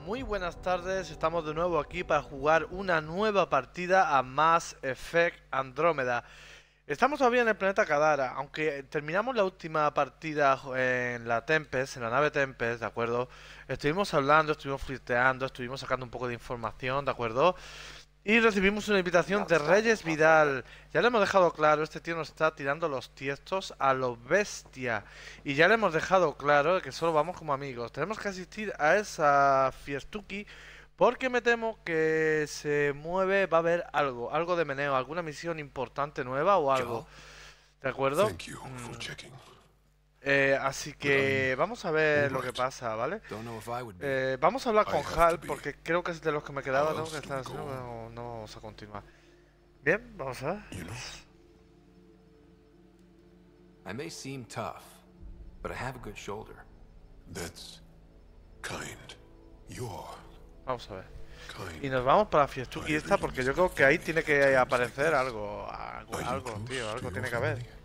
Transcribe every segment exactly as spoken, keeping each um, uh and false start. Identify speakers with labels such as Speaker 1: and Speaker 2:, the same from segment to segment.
Speaker 1: Muy buenas tardes, estamos de nuevo aquí para jugar una nueva partida a Mass Effect Andrómeda. Estamos todavía en el planeta Kadara, aunque terminamos la última partida en la Tempest, en la nave Tempest, ¿de acuerdo? Estuvimos hablando, estuvimos flirteando, estuvimos sacando un poco de información, ¿de acuerdo? Y recibimos una invitación de Reyes Vidal. Ya le hemos dejado claro, este tío nos está tirando los tiestos a lo bestia. Y ya le hemos dejado claro que solo vamos como amigos. Tenemos que asistir a esa fiestuki porque me temo que se mueve, va a haber algo, algo de meneo, alguna misión importante nueva o algo. ¿De acuerdo? Mm. Eh, así que vamos a ver lo que pasa, ¿vale? Eh, vamos a hablar con Hal porque creo que es de los que me quedaba, ¿no? Que están haciendo, no, no vamos a continuar. Bien, vamos a ver.
Speaker 2: I may seem tough, but I have a good shoulder.
Speaker 3: That's kind. You're
Speaker 1: Vamos a ver.
Speaker 3: kind.
Speaker 1: Y nos vamos para la fiestuki esta porque yo creo que ahí tiene que aparecer algo, algo, algo, tío, algo tiene que haber.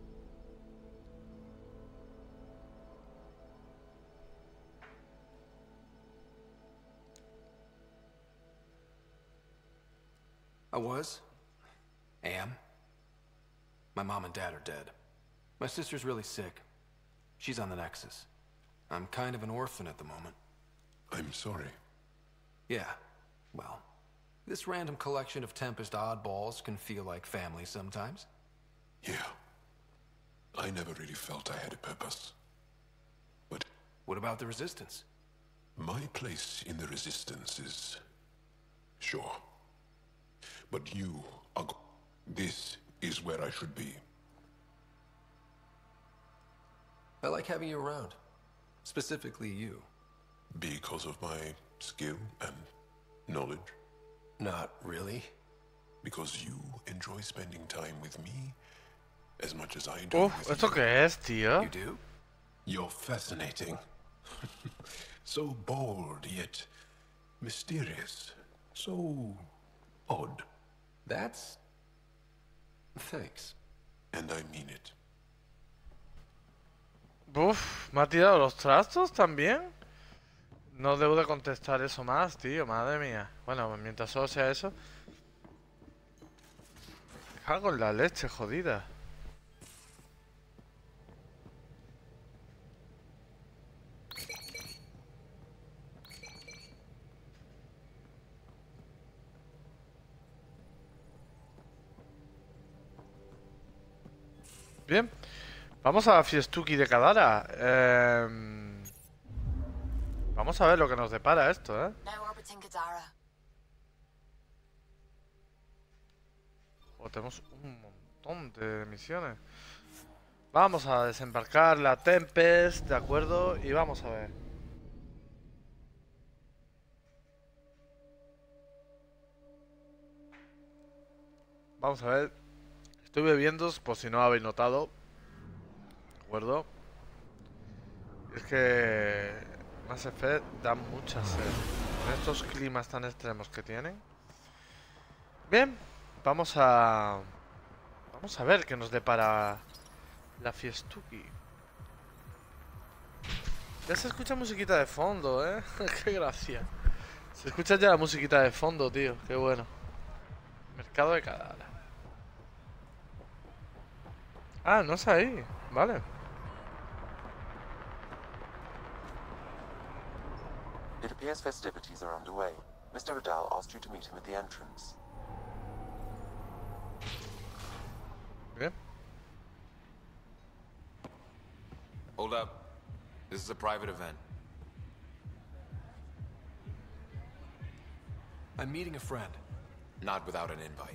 Speaker 2: I was. Am. My mom and dad are dead. My sister's really sick. She's on the Nexus. I'm kind of an orphan at the moment.
Speaker 3: I'm sorry.
Speaker 2: Yeah, well, this random collection of Tempest oddballs can feel like family sometimes.
Speaker 3: Yeah. I never really felt I had a purpose. But
Speaker 2: What about the Resistance?
Speaker 3: my place in the Resistance is... sure. But you are... go- This is where I should be.
Speaker 2: I like having you around. Specifically you.
Speaker 3: Because of my skill and knowledge.
Speaker 2: Not really.
Speaker 3: Because you enjoy spending time with me as much as I do
Speaker 1: Uf,
Speaker 3: with
Speaker 1: ¿esto
Speaker 3: you.
Speaker 1: qué es, tío?
Speaker 2: You do?
Speaker 3: You're fascinating. So bold, yet mysterious. So odd.
Speaker 2: That's... Thanks.
Speaker 3: And I mean it.
Speaker 1: Uf, ¿me ha tirado los trastos también? No debo de contestar eso más, tío, madre mía. Bueno, mientras solo sea eso. Me cago en la leche, jodida. Bien, vamos a la fiestuki de Kadara. Eh, vamos a ver lo que nos depara esto, ¿eh?
Speaker 4: No orbiting Kadara.
Speaker 1: Oh, tenemos un montón de misiones. Vamos a desembarcar la Tempest, ¿de acuerdo? Y vamos a ver. Vamos a ver. Estoy bebiendo, por si no habéis notado. ¿De acuerdo? Es que Mass Effect da mucha sed. En estos climas tan extremos que tienen. Bien, vamos a... Vamos a ver qué nos depara la fiestuki. Ya se escucha musiquita de fondo, ¿eh? Qué gracia. Se escucha ya la musiquita de fondo, tío. Qué bueno. Mercado de Kadara. Ah, no es ahí. Vale.
Speaker 5: It appears festivities are underway. Mister Vidal asked you to meet him at the entrance.
Speaker 1: Bien.
Speaker 6: Hold up. This is a private event.
Speaker 2: I'm meeting a friend.
Speaker 6: Not without an invite.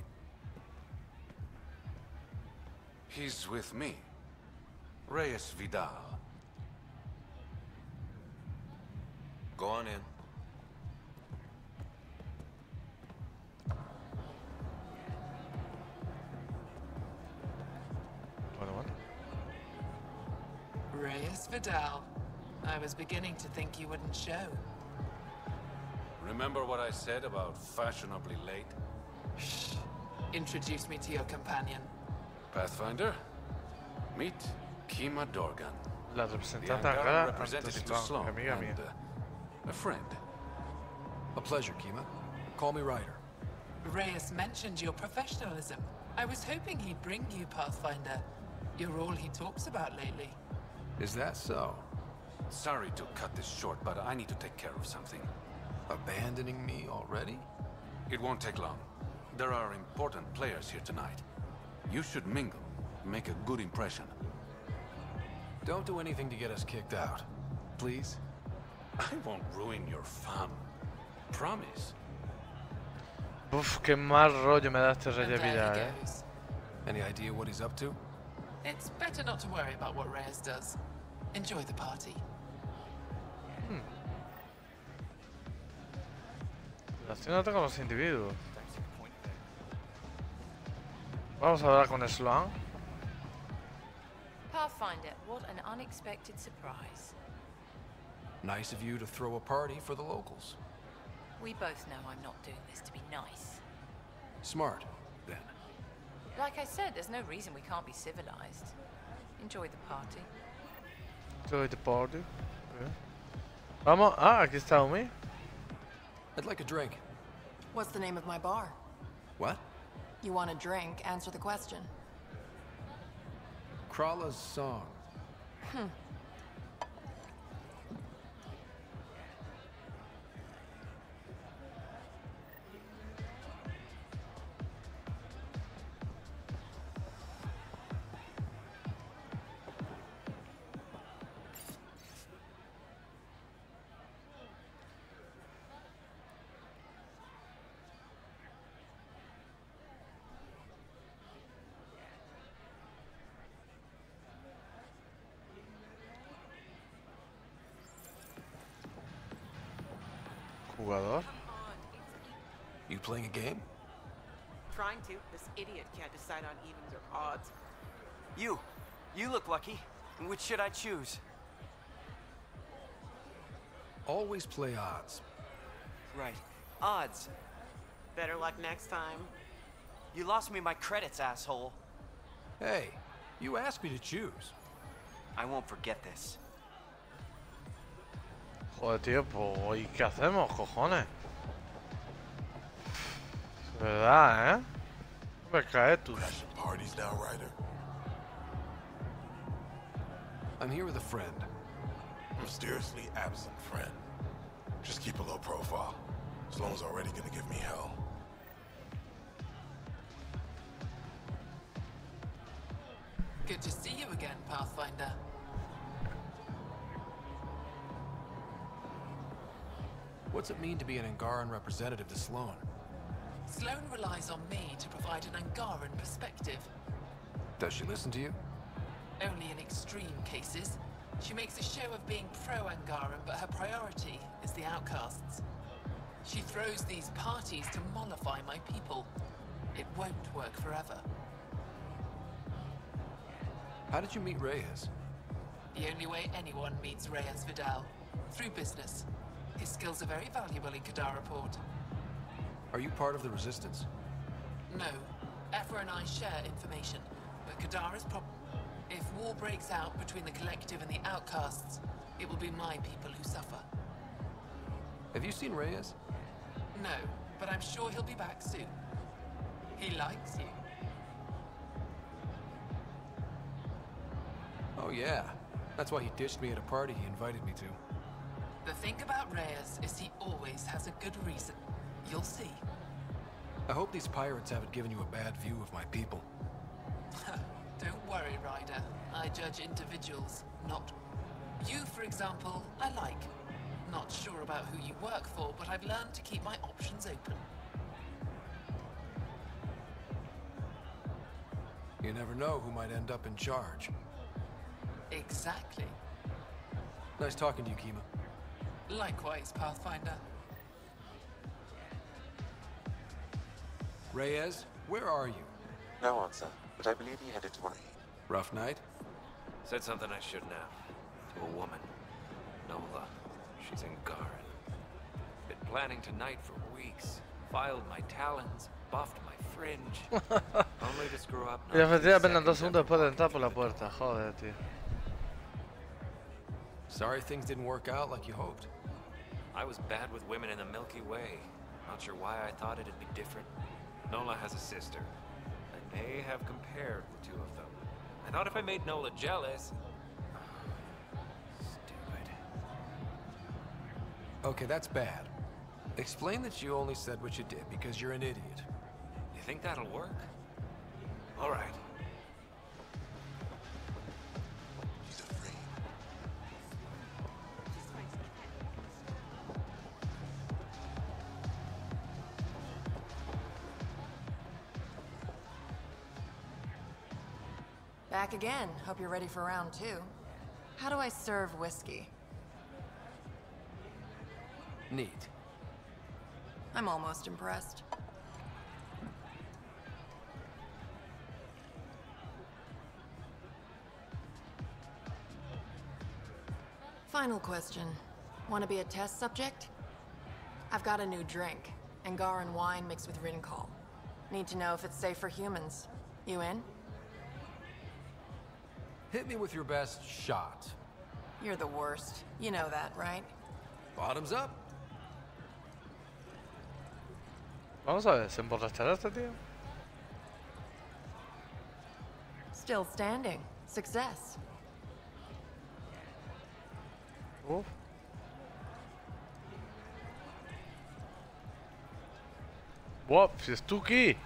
Speaker 7: He's with me. Reyes Vidal.
Speaker 6: Go on in.
Speaker 1: Bueno, bueno.
Speaker 8: Reyes Vidal. I was beginning to think you wouldn't show.
Speaker 7: Remember what I said about fashionably late?
Speaker 8: Shh. Introduce me to your companion.
Speaker 7: Pathfinder? Meet Kima Dorgan.
Speaker 1: La
Speaker 7: The
Speaker 1: representante
Speaker 7: Angaran
Speaker 1: acá
Speaker 7: representative
Speaker 1: antes
Speaker 7: to
Speaker 1: no,
Speaker 7: Sloan,
Speaker 1: amiga mía.
Speaker 7: and uh, a friend.
Speaker 2: A pleasure, Kima. Call me Ryder.
Speaker 8: Reyes mentioned your professionalism. I was hoping he'd bring you, Pathfinder. You're all he talks about lately.
Speaker 2: Is that so?
Speaker 7: Sorry to cut this short, but I need to take care of something.
Speaker 2: Abandoning me already?
Speaker 7: It won't take long. There are important players here tonight. You should mingle, make a good impression.
Speaker 2: Don't do anything to get us kicked out. Please?
Speaker 7: I won't ruin your fun. Promise.
Speaker 1: Uf, qué mal rollo me da este Rey
Speaker 8: And there
Speaker 1: Vidal,
Speaker 8: he
Speaker 1: eh.
Speaker 8: goes.
Speaker 2: Any idea what he's up to?
Speaker 8: It's better not to worry about what Reyes does. Enjoy the party.
Speaker 1: Relacionate con los individuos. Vamos a hablar con Sloan.
Speaker 4: Pathfinder, what an unexpected surprise.
Speaker 2: Nice of you to throw a party for the locals.
Speaker 4: We both know I'm not doing this to be nice.
Speaker 2: Smart, then.
Speaker 4: Like I said, there's no reason we can't be civilized. Enjoy the party.
Speaker 1: Enjoy the party. Okay. Vamos. Ah, aquí está Umi.
Speaker 2: I'd like a drink.
Speaker 9: What's the name of my bar?
Speaker 2: What?
Speaker 9: You want a drink? Answer the question.
Speaker 2: Krala's song.
Speaker 9: Hmm.
Speaker 1: Jugador.
Speaker 2: You playing a game?
Speaker 10: Trying to. This idiot can't decide on evens or odds.
Speaker 11: You. You look lucky. Which should I choose?
Speaker 2: Always play odds.
Speaker 11: Right. Odds.
Speaker 10: Better luck next time.
Speaker 11: You lost me my credits, asshole.
Speaker 2: Hey, you asked me to choose.
Speaker 11: I won't forget this.
Speaker 1: Joder, tío, pues, ¿y qué hacemos, cojones? Es verdad, ¿eh? Me cae tú.
Speaker 3: Crashing parties now, Ryder?
Speaker 2: I'm here with a friend.
Speaker 3: Mysteriously absent friend. Just keep a low profile. Sloan's already gonna give me hell.
Speaker 8: Good to see you again, Pathfinder.
Speaker 2: What's it mean to be an Angaran representative to Sloan?
Speaker 8: Sloan relies on me to provide an Angaran perspective.
Speaker 2: Does she listen to you?
Speaker 8: Only in extreme cases. She makes a show of being pro-Angaran, but her priority is the outcasts. She throws these parties to mollify my people. It won't work forever.
Speaker 2: How did you meet Reyes?
Speaker 8: The only way anyone meets Reyes Vidal. Through business. His skills are very valuable in Kadara Port.
Speaker 2: Are you part of the Resistance?
Speaker 8: No. Ephra and I share information, but Kadara's problem. If war breaks out between the Collective and the Outcasts, it will be my people who suffer.
Speaker 2: Have you seen Reyes?
Speaker 8: No, but I'm sure he'll be back soon. He likes you.
Speaker 2: Oh yeah. That's why he ditched me at a party he invited me to.
Speaker 8: The thing about Reyes is he always has a good reason. You'll see.
Speaker 2: I hope these pirates haven't given you a bad view of my people.
Speaker 8: Don't worry, Ryder. I judge individuals, not... You, for example, I like. Not sure about who you work for, but I've learned to keep my options open.
Speaker 2: You never know who might end up in charge.
Speaker 8: Exactly.
Speaker 2: Nice talking to you, Kima.
Speaker 8: Likewise, Pathfinder.
Speaker 2: Reyes, where are you?
Speaker 5: No answer, but I believe he headed to one.
Speaker 2: Rough night?
Speaker 12: Said something I shouldn't have. To a woman. Nola. She's Angaran. Been planning tonight for weeks. Filed my talons, buffed my fringe. Only to screw up.
Speaker 1: Y efectivamente apenas dos segundos después de entrar por la puerta. Joder, tío.
Speaker 2: Sorry things didn't work out like you hoped.
Speaker 12: I was bad with women in the Milky Way. Not sure why I thought it'd be different. Nola has a sister. I may have compared the two of them. I thought if I made Nola jealous... Stupid.
Speaker 2: Okay, that's bad. Explain that you only said what you did because you're an idiot.
Speaker 12: You think that'll work? All right.
Speaker 9: Back again. Hope you're ready for round two. How do I serve whiskey?
Speaker 2: Neat.
Speaker 9: I'm almost impressed. Final question. Want to be a test subject? I've got a new drink. Angaran wine mixed with Rincol. Need to know if it's safe for humans. You in?
Speaker 2: Hit me with your best shot.
Speaker 9: You're the worst. You know that, right?
Speaker 2: Bottoms up.
Speaker 1: Vamos a ver, ¿se emborrachará este tío?
Speaker 9: Still standing. Success.
Speaker 1: Uf. Buah, si es Tuki.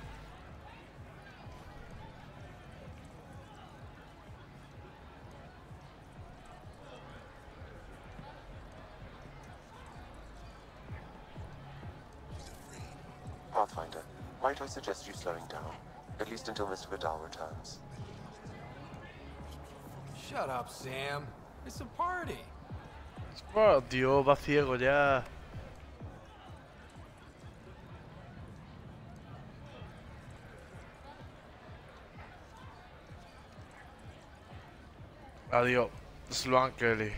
Speaker 5: Pathfinder, might I suggest you slowing down? At least until Mister Vidal returns.
Speaker 2: Shut up, Sam. It's a party.
Speaker 1: Oh, Dios, va ciego ya. Adiós, Sloan Kelly.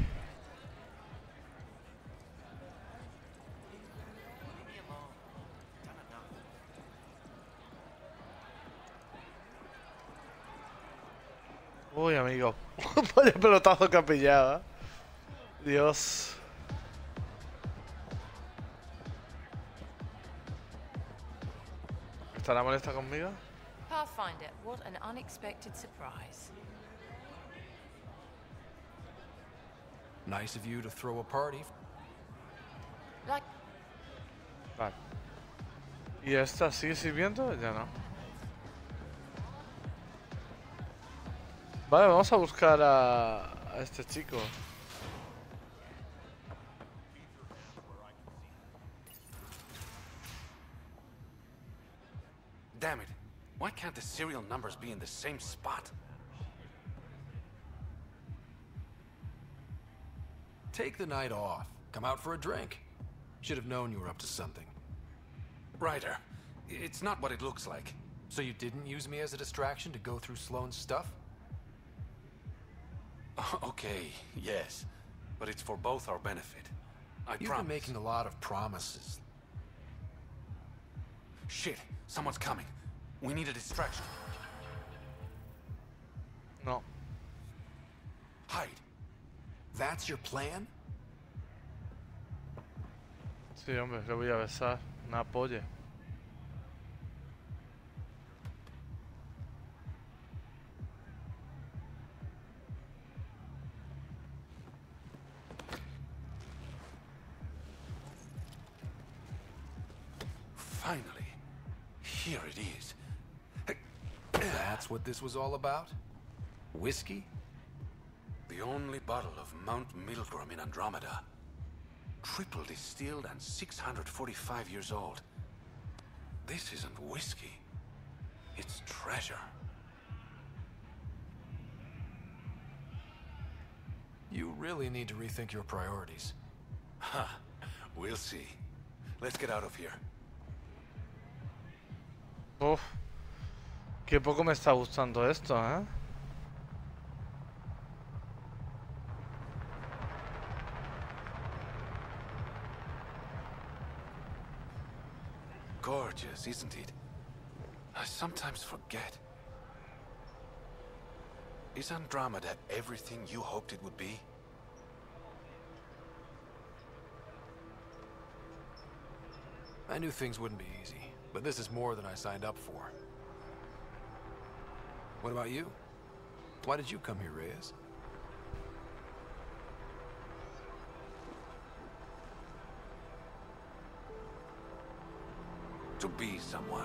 Speaker 1: Uy, amigo. Vaya pelotazo que ha pillado, ¿eh? Dios. ¿Estará molesta conmigo?
Speaker 4: Pathfinder, what an unexpected surprise.
Speaker 2: Nice of you to throw a party.
Speaker 4: Like...
Speaker 1: Vale. ¿Y esta sigue sirviendo? Ya no. Vale, vamos a buscar a, a este chico.
Speaker 7: Damn it. Why can't the serial numbers be in the same spot?
Speaker 2: Take the night off. Come out for a drink. Should have known you were up to something.
Speaker 7: Ryder, it's not what it looks like.
Speaker 2: So you didn't use me as a distraction to go through Sloane's stuff?
Speaker 7: Okay, yes. But it's for both our benefit. I
Speaker 2: You've
Speaker 7: promise.
Speaker 2: been making a lot of promises.
Speaker 7: Shit, someone's coming. We need a distraction.
Speaker 1: No.
Speaker 7: Hide.
Speaker 2: That's your plan?
Speaker 1: Sí, hombre, le voy a besar. Una polla.
Speaker 7: Finally. Here it is.
Speaker 2: That's what this was all about? Whiskey?
Speaker 7: The only bottle of Mount Milgrom in Andromeda. Triple distilled and six hundred forty-five years old. This isn't whiskey. It's treasure.
Speaker 2: You really need to rethink your priorities.
Speaker 7: Huh. We'll see. Let's get out of here.
Speaker 1: Uf. Qué poco me está gustando esto, ¿eh?
Speaker 7: Gorgeous, isn't it? I sometimes forget. Is Andromeda everything you hoped it would be?
Speaker 2: I knew things wouldn't be easy, but this is more than I signed up for. What about you? Why did you come here, Reyes?
Speaker 7: To be someone.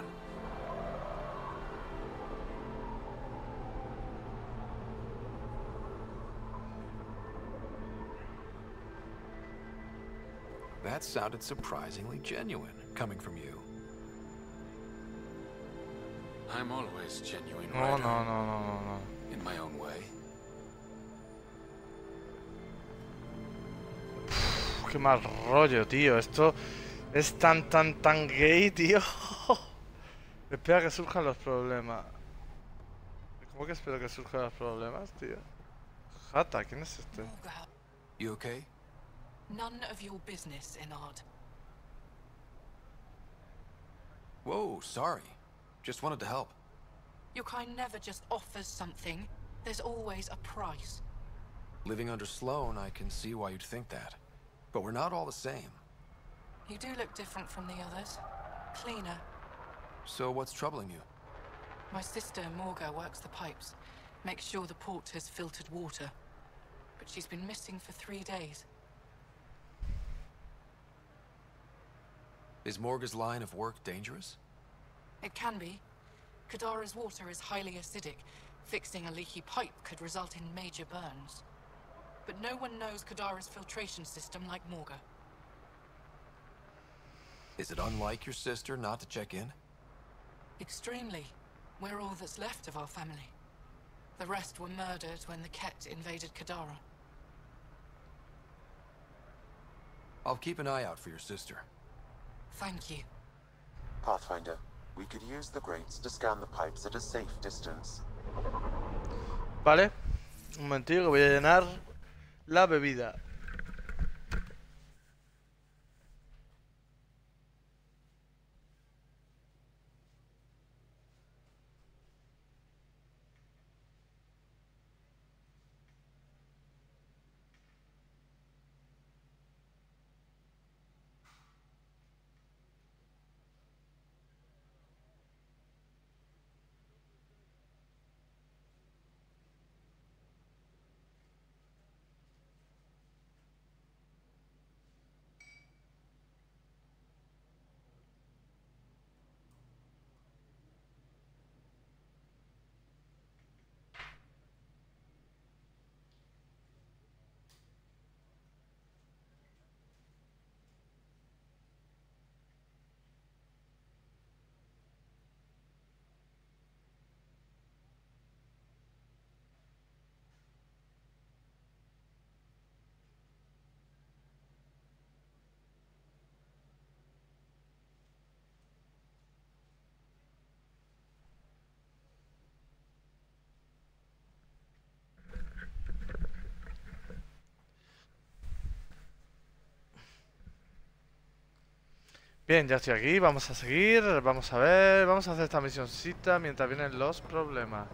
Speaker 2: That sounded surprisingly genuine, coming from you.
Speaker 7: I'm always genuine,
Speaker 1: No,
Speaker 7: Ryder.
Speaker 1: no, no, no, no, no.
Speaker 7: In my own way.
Speaker 1: Uf, qué mal rollo, tío. Esto es tan, tan, tan gay, tío. Espera que surjan los problemas. ¿Cómo que espero que surjan los problemas, tío? Jata, ¿quién es este?
Speaker 2: You okay?
Speaker 8: None of your business, Enard.
Speaker 2: Whoa, sorry. Just wanted to help.
Speaker 8: Your kind never just offers something. There's always a price.
Speaker 2: Living under Sloan, I can see why you'd think that. But we're not all the same.
Speaker 8: You do look different from the others. Cleaner.
Speaker 2: So what's troubling you?
Speaker 8: My sister, Morga, works the pipes. Makes sure the port has filtered water. But she's been missing for three days.
Speaker 2: Is Morga's line of work dangerous?
Speaker 8: It can be. Kadara's water is highly acidic. Fixing a leaky pipe could result in major burns. But no one knows Kadara's filtration system like Morga.
Speaker 2: Is it unlike your sister not to check in?
Speaker 8: Extremely. We're all that's left of our family. The rest were murdered when the Ket invaded Kadara.
Speaker 2: I'll keep an eye out for your sister.
Speaker 8: Thank you.
Speaker 5: Pathfinder, we could use the grates to scan the pipes at a safe distance.
Speaker 1: Vale. Un momentito que voy a llenar la bebida. Bien, ya estoy aquí, vamos a seguir, vamos a ver, vamos a hacer esta misioncita mientras vienen los problemas.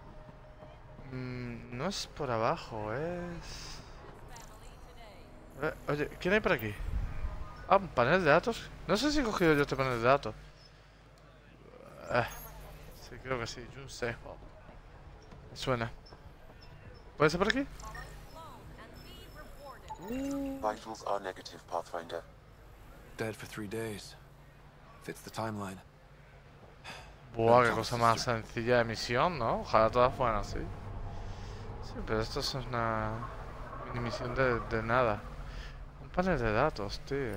Speaker 1: Mm, no es por abajo, es... Eh, oye, ¿quién hay por aquí? Ah, un panel de datos. No sé si he cogido yo este panel de datos. Eh, sí, creo que sí, yo sé. Me suena. ¿Puede ser por aquí?
Speaker 5: Vitals are negative, Pathfinder.
Speaker 2: Dead for three days. Fits the timeline.
Speaker 1: Buah, qué cosa más sencilla de misión, ¿no? Ojalá todas fueran así. Sí, pero esto es una mini misión de, de nada. Un panel de datos, tío.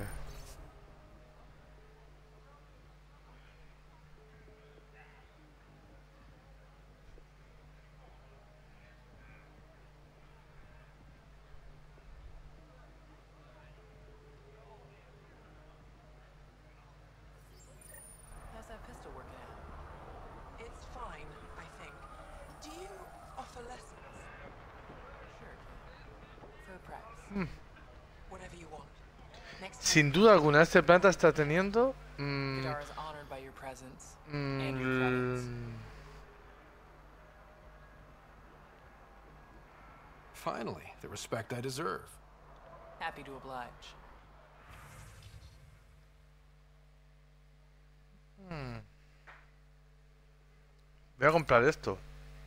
Speaker 8: How's that pistol working out? It's fine, I think. Do you offer lessons? Sure. For practice.
Speaker 1: Mm.
Speaker 8: Whatever you want. Next time.
Speaker 1: Sin duda alguna, este planeta está teniendo... Mm,
Speaker 8: Kadara's honored by your presence.
Speaker 1: mm,
Speaker 8: and your presence.
Speaker 2: Finally, the respect I deserve.
Speaker 8: Happy to oblige.
Speaker 1: Hmm. Voy a comprar esto.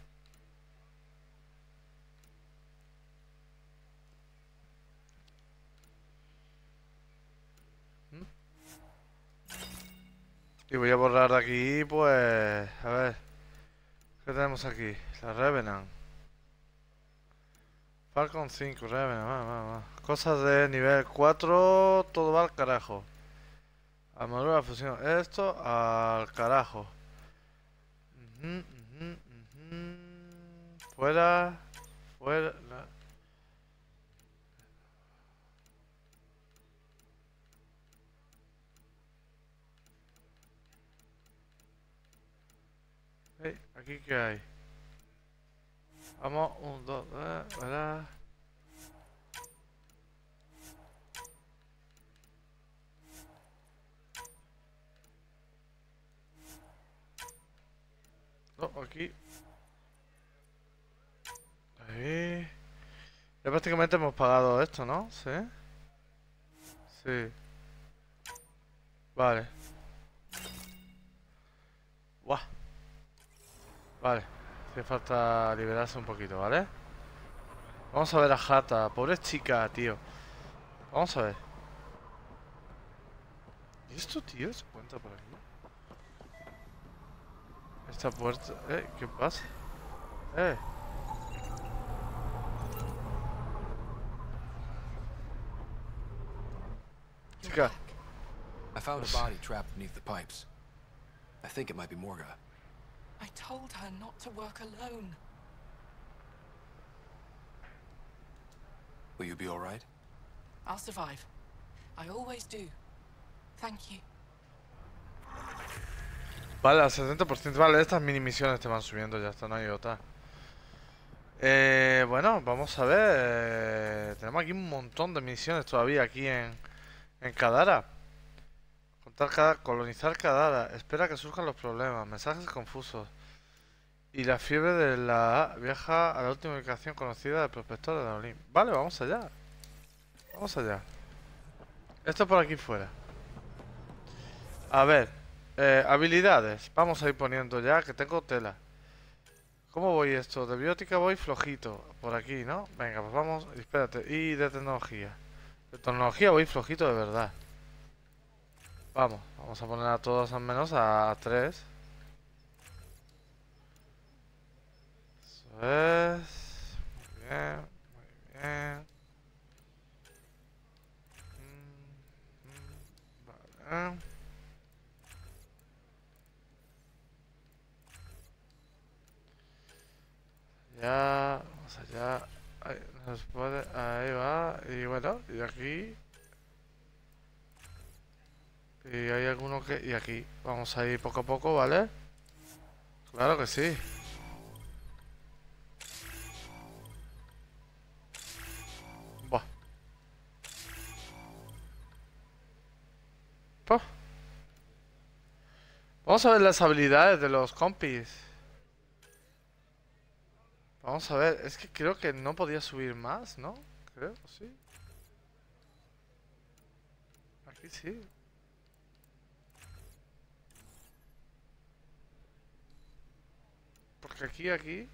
Speaker 1: Y voy a borrar de aquí, pues... A ver... ¿Qué tenemos aquí? La Revenant. Falcon cinco, Revenant, va, va, va. Cosas de nivel cuatro, todo va al carajo. Armadura de fusión, esto al carajo. Ujú, ujú, ujú. Fuera, fuera... Hey, ¿aquí qué hay? Vamos, un, dos, tres, ¿verdad? No, aquí. Ahí. Ya prácticamente hemos pagado esto, ¿no? Sí. Sí. Vale. Buah. Vale. Hace falta liberarse un poquito, ¿vale? Vamos a ver a Hata. Pobre chica, tío. Vamos a ver. ¿Y esto, tío? ¿Se cuenta por aquí? Esta puerta... Eh, ¿qué pasa? Eh. Chica.
Speaker 2: I found a body trapped beneath the pipes. I think it might be Morga.
Speaker 8: I told her not to work alone.
Speaker 2: Will you be all right?
Speaker 8: I'll survive. I always do. Thank you.
Speaker 1: Vale, al setenta por ciento. Vale, estas mini misiones te van subiendo, ya está, no hay otra. Eh, bueno, vamos a ver. Eh, tenemos aquí un montón de misiones todavía aquí en, en Kadara. Contar cada, colonizar Kadara. Espera que surjan los problemas. Mensajes confusos. Y la fiebre de la viaja a la última ubicación conocida del prospector de Daolin. Vale, vamos allá. Vamos allá. Esto por aquí fuera. A ver. Eh, habilidades. Vamos a ir poniendo ya que tengo tela. ¿Cómo voy esto? De biótica voy flojito. Por aquí, ¿no? Venga, pues vamos. Espérate. Y de tecnología. De tecnología voy flojito de verdad. Vamos. Vamos a poner a todos al menos a tres. Eso es. Muy bien. Muy bien. Vale. Ya, vamos allá. Ahí, nos puede, ahí va. Y bueno, y aquí. Y hay alguno que. Y aquí. Vamos a ir poco a poco, ¿vale? Claro que sí. Buah. Pues. Vamos a ver las habilidades de los compis. Vamos a ver, es que creo que no podía subir más, ¿no? Creo, sí. Aquí sí. Porque aquí, aquí...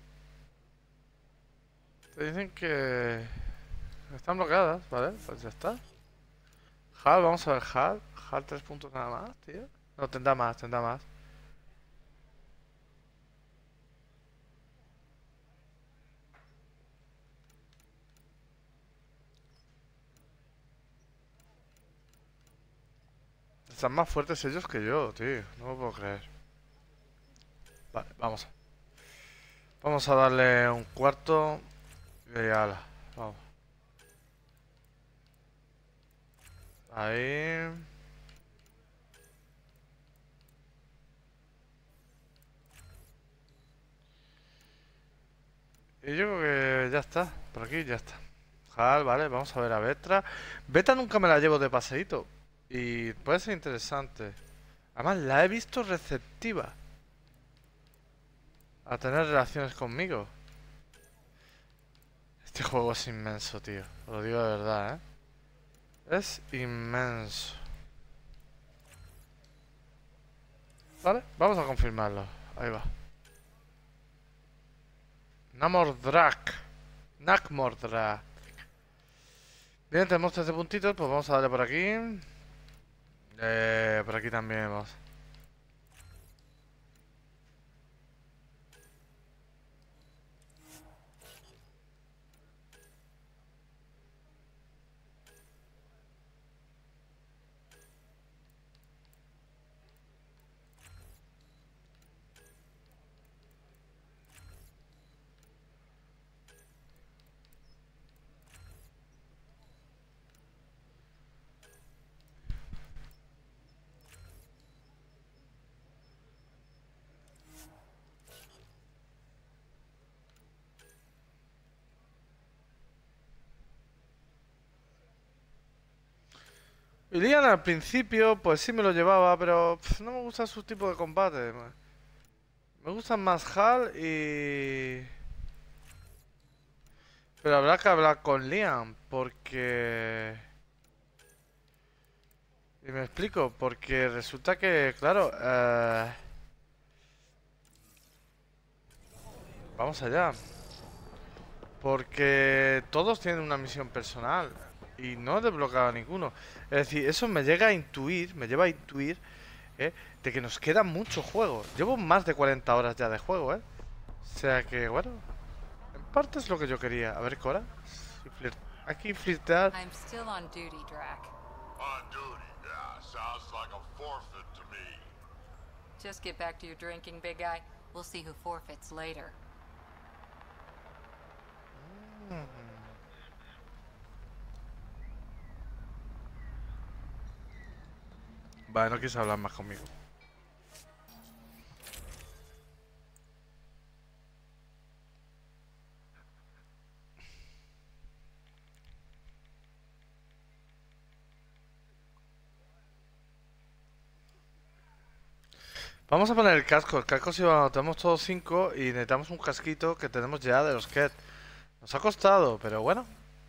Speaker 1: te dicen que... están bloqueadas, ¿vale? Pues ya está. H A L, vamos a ver H A L. H A L tres puntos nada más, tío. No, tendrá más, tendrá más. Están más fuertes ellos que yo, tío. No lo puedo creer. Vale, vamos. Vamos a darle un cuarto. Y ala, vamos. Ahí. Y yo creo que ya está. Por aquí ya está. Jal, vale, vamos a ver a Vetra. Beta nunca me la llevo de paseíto. Y puede ser interesante. Además, la he visto receptiva a tener relaciones conmigo. Este juego es inmenso, tío. Os lo digo de verdad, ¿eh? Es inmenso. Vale, vamos a confirmarlo. Ahí va. Namordrak. Nakmordrak. Bien, tenemos trece puntitos, pues vamos a darle por aquí. Eh, por aquí también vamos. Ilian al principio, pues sí me lo llevaba, pero pff, no me gusta su tipo de combate. Me gustan más Hal y... Pero habrá que hablar con Liam, porque... Y me explico, porque resulta que, claro... Eh... Vamos allá. Porque todos tienen una misión personal. Y no he desbloqueado ninguno. Es decir, eso me llega a intuir, me lleva a intuir, ¿eh? De que nos queda mucho juego. Llevo más de cuarenta horas ya de juego, ¿eh? O sea que, bueno, en parte es lo que yo quería. A ver, Cora. Si flirt... Aquí flirtear.
Speaker 4: I'm still on duty, Drac.
Speaker 13: On duty, yeah. Sounds like a forfeit to me.
Speaker 4: Just get back to your drinking, big guy. We'll see who forfeits later.
Speaker 1: Mm. Vale, no quieres hablar más conmigo. Vamos a poner el casco. El casco si lo tenemos todos cinco y necesitamos un casquito que tenemos ya de los Ket. Nos ha costado, pero bueno.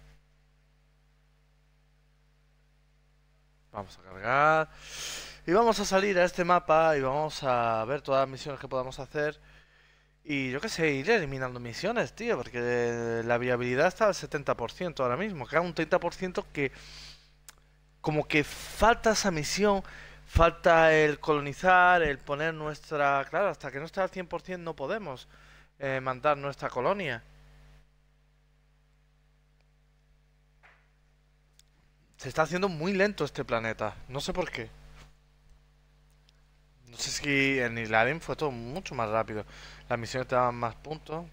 Speaker 1: Vamos a cargar. Y vamos a salir a este mapa y vamos a ver todas las misiones que podamos hacer. Y yo qué sé, ir eliminando misiones, tío. Porque la viabilidad está al setenta por ciento ahora mismo. Queda un treinta por ciento que... Como que falta esa misión. Falta el colonizar, el poner nuestra... Claro, hasta que no esté al cien por ciento no podemos eh, mandar nuestra colonia. Se está haciendo muy lento este planeta. No sé por qué. No sé si en Ilarim fue todo mucho más rápido. Las misiones te daban más puntos.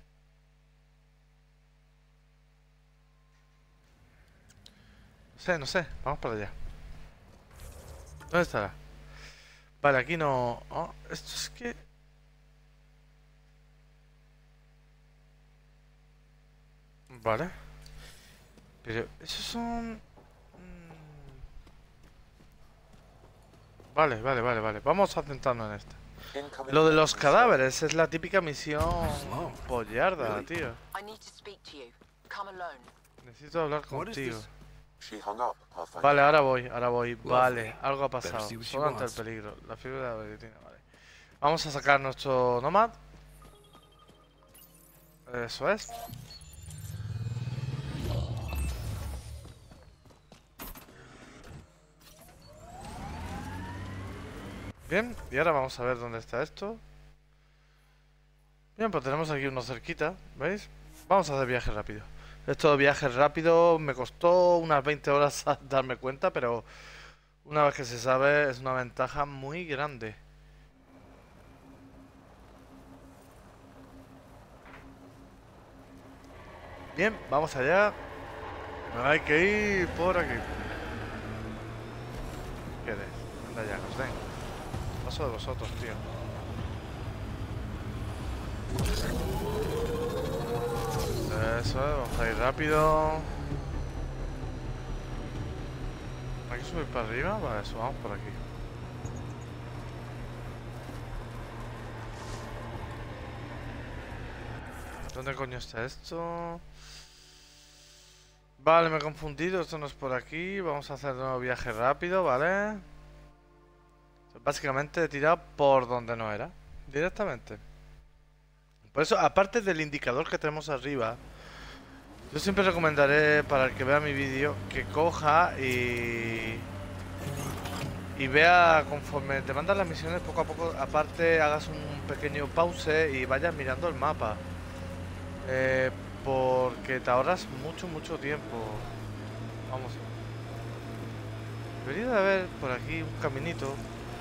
Speaker 1: No sé, no sé. Vamos para allá. ¿Dónde estará? Vale, aquí no... Oh, esto es que... Vale. Pero esos son... Vale, vale, vale, vale. Vamos a centrarnos en esta. Lo de los cadáveres es la típica misión pollarda, tío. Necesito hablar contigo. Vale, ahora voy, ahora voy. Vale, algo ha pasado. Solo ante el peligro. La figura de la vale. Vamos a sacar nuestro Nomad. Eso es. Bien, y ahora vamos a ver dónde está esto. Bien, pues tenemos aquí uno cerquita, ¿veis? Vamos a hacer viaje rápido. Esto de viaje rápido me costó unas veinte horas darme cuenta, pero una vez que se sabe es una ventaja muy grande. Bien, vamos allá. Hay que ir por aquí. ¿Qué queréis? Anda ya, os den. Paso de vosotros, tío. Eso es, vamos a ir rápido. ¿Hay que subir para arriba? Vale, subamos por aquí. ¿Dónde coño está esto? Vale, me he confundido, esto no es por aquí. Vamos a hacer un nuevo viaje rápido, ¿vale? Básicamente he tirado por donde no era, directamente. Por eso, aparte del indicador que tenemos arriba, yo siempre recomendaré para el que vea mi vídeo que coja y... y vea conforme te mandan las misiones poco a poco, aparte hagas un pequeño pause y vayas mirando el mapa. Eh, porque te ahorras mucho, mucho tiempo. Vamos. Debería de haber por aquí un caminito.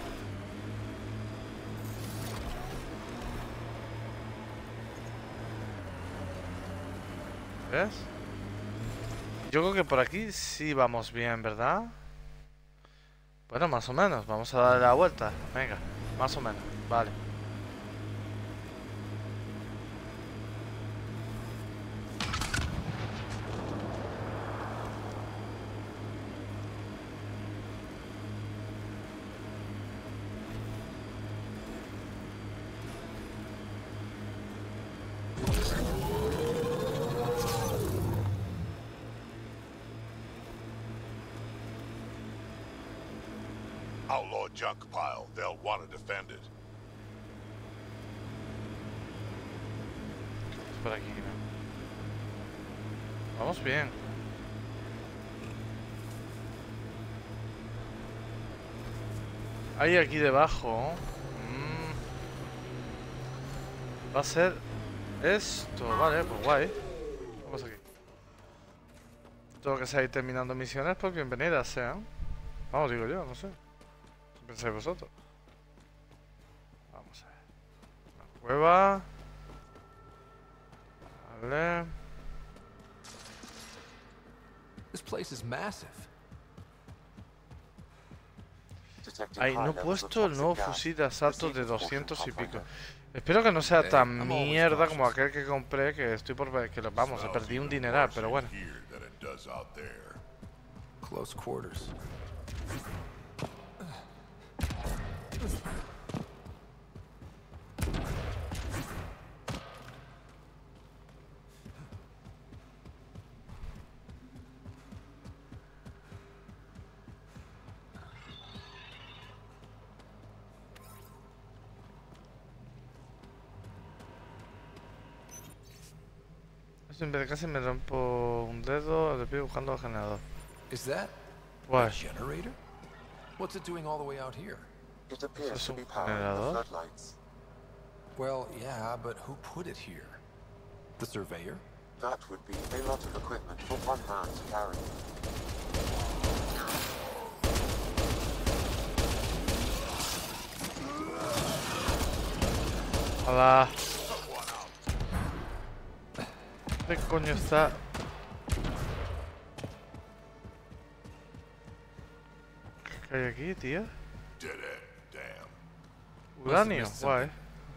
Speaker 1: ¿Ves? Yo creo que por aquí sí vamos bien, ¿verdad? Bueno, más o menos. Vamos a darle la vuelta. Venga, más o menos. Vale.
Speaker 13: Outlaw junk pile. They'll want to defend it.
Speaker 1: Por aquí, ¿no? Vamos bien. Hay aquí debajo. Mm. Va a ser esto. Vale, pues guay. Vamos aquí. Todo que sea ir terminando misiones, pues bienvenidas sean. Vamos, digo yo, no sé. ¿Qué pensáis vosotros? Vamos a ver. Una cueva. Vale.
Speaker 2: This place is massive.
Speaker 1: Ay, no he puesto el nuevo fusil de asalto de doscientos y pico. Espero que no sea tan mierda como aquel que compré, que estoy por ver que lo vamos, he perdido un dineral, pero bueno.
Speaker 2: Close quarters.
Speaker 1: Siempre casi me rompo un dedo de pie buscando al generador.
Speaker 2: Is that
Speaker 1: What?
Speaker 2: a generator? What's it doing all the way out here?
Speaker 5: It appears to be powering the floodlights.
Speaker 2: Well, yeah, but who put it here? The surveyor?
Speaker 5: That would be a lot of equipment for one man to carry.
Speaker 1: Hola. ¿Qué coño está? ¿Qué hay aquí, tío? Uranio, guay.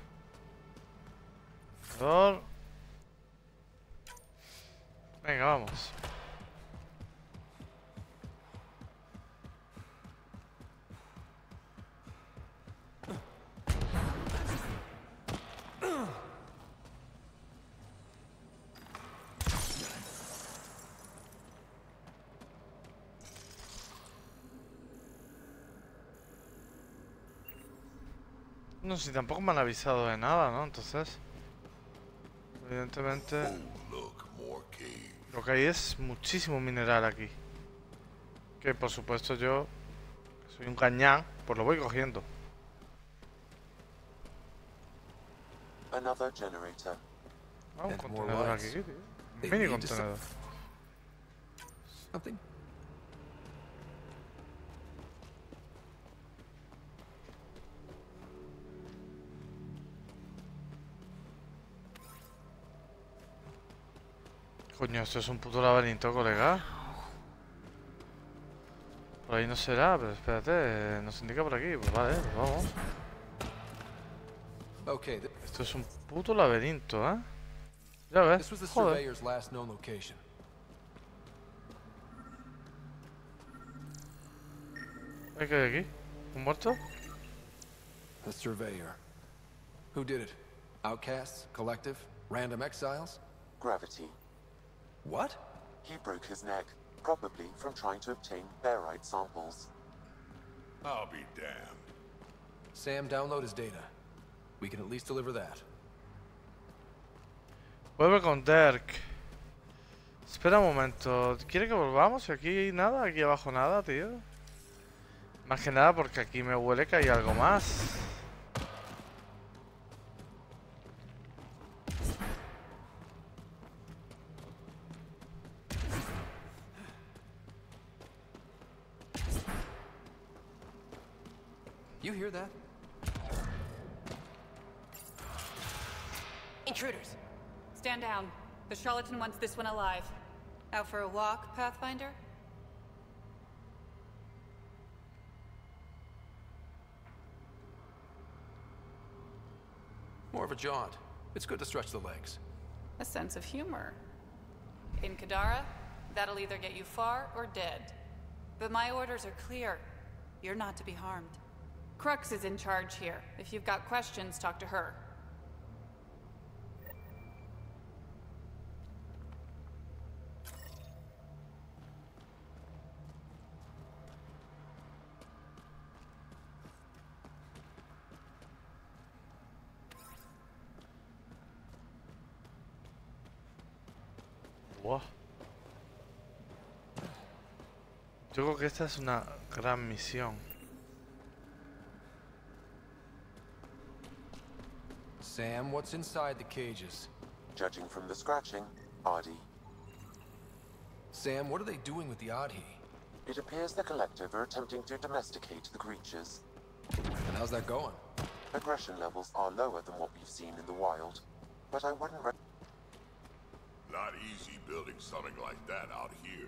Speaker 1: Dor. Venga, vamos. No sé, si tampoco me han avisado de nada, ¿no? Entonces, evidentemente, lo que hay es muchísimo mineral aquí. Que por supuesto yo, que soy un cañán, pues lo voy cogiendo.
Speaker 5: Another generator.
Speaker 1: Ah, un contenedor aquí, tío. Un mini contenedor.
Speaker 2: Something?
Speaker 1: Coño, esto es un puto laberinto, colega. Por ahí no será, pero espérate, nos indica por aquí. Pues vale, pues vamos.
Speaker 2: Okay,
Speaker 1: esto es un puto laberinto, ¿eh? Ya ves, joder. ¿Qué hay aquí? ¿Un muerto?
Speaker 2: The surveyor. Who did it? Outcasts? Collective? Random exiles?
Speaker 5: Gravity.
Speaker 2: What?
Speaker 5: He broke his neck, probably from trying to obtain barite samples.
Speaker 13: I'll be damned.
Speaker 2: Sam, download his data. We can at least deliver that.
Speaker 1: Vuelve con Dirk. Espera un momento. ¿Quiere que volvamos? Aquí nada, aquí abajo nada, tío. Más que nada porque aquí me huele que hay algo más.
Speaker 2: You hear that?
Speaker 14: Intruders. Stand down. The charlatan wants this one alive. Out for a walk, Pathfinder?
Speaker 2: More of a jaunt. It's good to stretch the legs.
Speaker 14: A sense of humor. In Kadara, that'll either get you far or dead. But my orders are clear. You're not to be harmed. Crux is in charge here. If you've got questions, talk to her.
Speaker 1: Wow. Yo creo que esta es una gran misión.
Speaker 2: Sam, what's inside the cages?
Speaker 5: Judging from the scratching, Adi.
Speaker 2: Sam, what are they doing with the Adi?
Speaker 5: It appears the Collective are attempting to domesticate the creatures.
Speaker 2: And how's that going?
Speaker 5: Aggression levels are lower than what we've seen in the wild, but I wouldn't re-
Speaker 13: Not easy building something like that out here.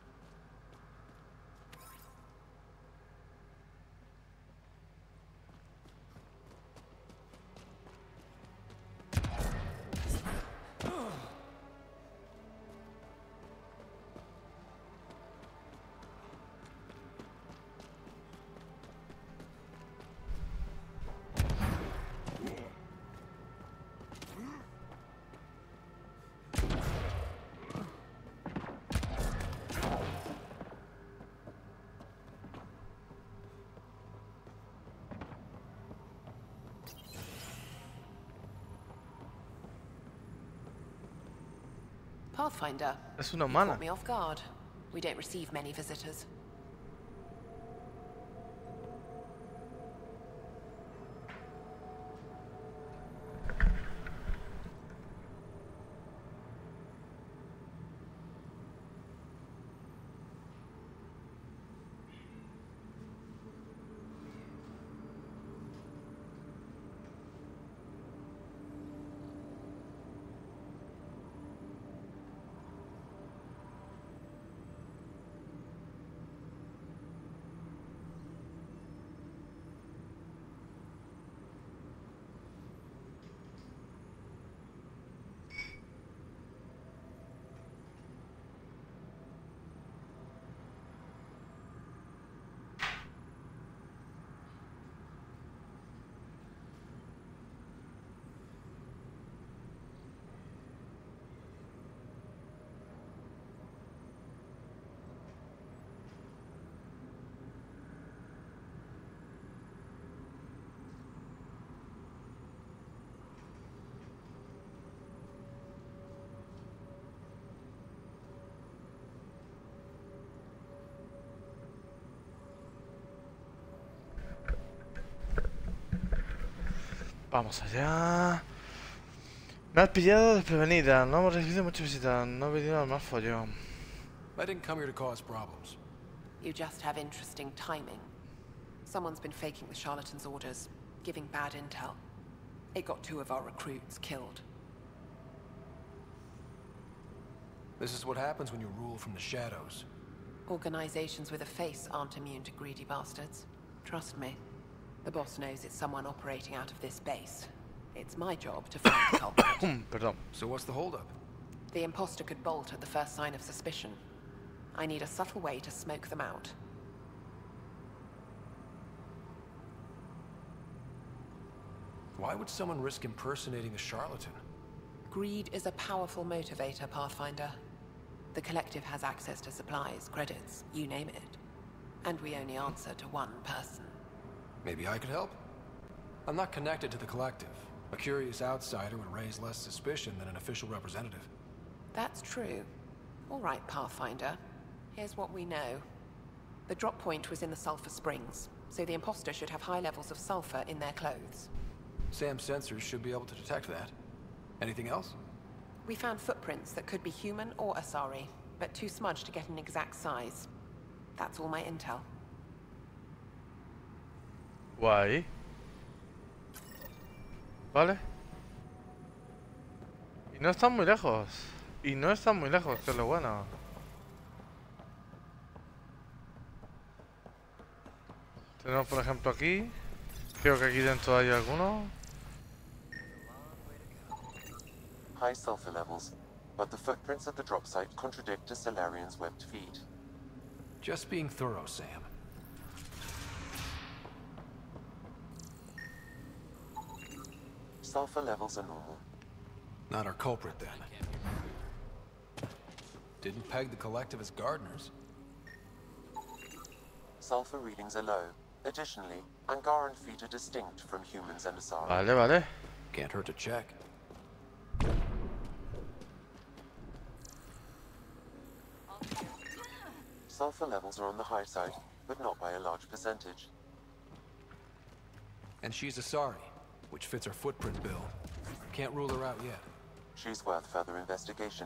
Speaker 10: Pathfinder.
Speaker 1: Es una
Speaker 10: You
Speaker 1: humana.
Speaker 10: caught me off guard. We don't receive many visitors.
Speaker 1: Vamos allá. Me has pillado desprevenida. No hemos recibido muchas visitas. No he venido al más follón.
Speaker 2: I didn't come here to cause problems.
Speaker 10: You just have interesting timing. Someone's been faking the charlatan's orders, giving bad intel. It got two of our recruits killed.
Speaker 2: This is what happens when you rule from the shadows.
Speaker 10: Organizations with a face aren't immune to greedy bastards. Trust me. The boss knows it's someone operating out of this base. It's my job to find the culprit.
Speaker 1: Perdón.
Speaker 2: So what's the holdup?
Speaker 10: The imposter could bolt at the first sign of suspicion. I need a subtle way to smoke them out.
Speaker 2: Why would someone risk impersonating a charlatan?
Speaker 10: Greed is a powerful motivator, Pathfinder. The Collective has access to supplies, credits, you name it. And we only answer to one person.
Speaker 2: Maybe I could help? I'm not connected to the Collective. A curious outsider would raise less suspicion than an official representative.
Speaker 10: That's true. All right, Pathfinder. Here's what we know. The drop point was in the Sulphur Springs, so the imposter should have high levels of sulfur in their clothes.
Speaker 2: Sam's sensors should be able to detect that. Anything else?
Speaker 10: We found footprints that could be human or Asari, but too smudged to get an exact size. That's all my intel.
Speaker 1: Guay. Vale. Y no están muy lejos. Y no están muy lejos, que es lo bueno. Tenemos por ejemplo aquí. Creo que aquí dentro hay alguno.
Speaker 5: High sulfur levels, but the footprints at the drop site contradict a Salarian's webbed feet.
Speaker 2: Just being thorough, Sam.
Speaker 5: Sulfur levels are normal.
Speaker 2: Not our culprit, then. Didn't peg the Collective as gardeners.
Speaker 5: Sulfur readings are low. Additionally, Angaran feet are distinct from humans and Asari.
Speaker 1: Vale, vale.
Speaker 2: Can't hurt to check.
Speaker 5: Sulfur levels are on the high side, but not by a large percentage.
Speaker 2: And she's Asari, which fits our footprint bill. Can't rule her out yet.
Speaker 5: She's worth further investigation.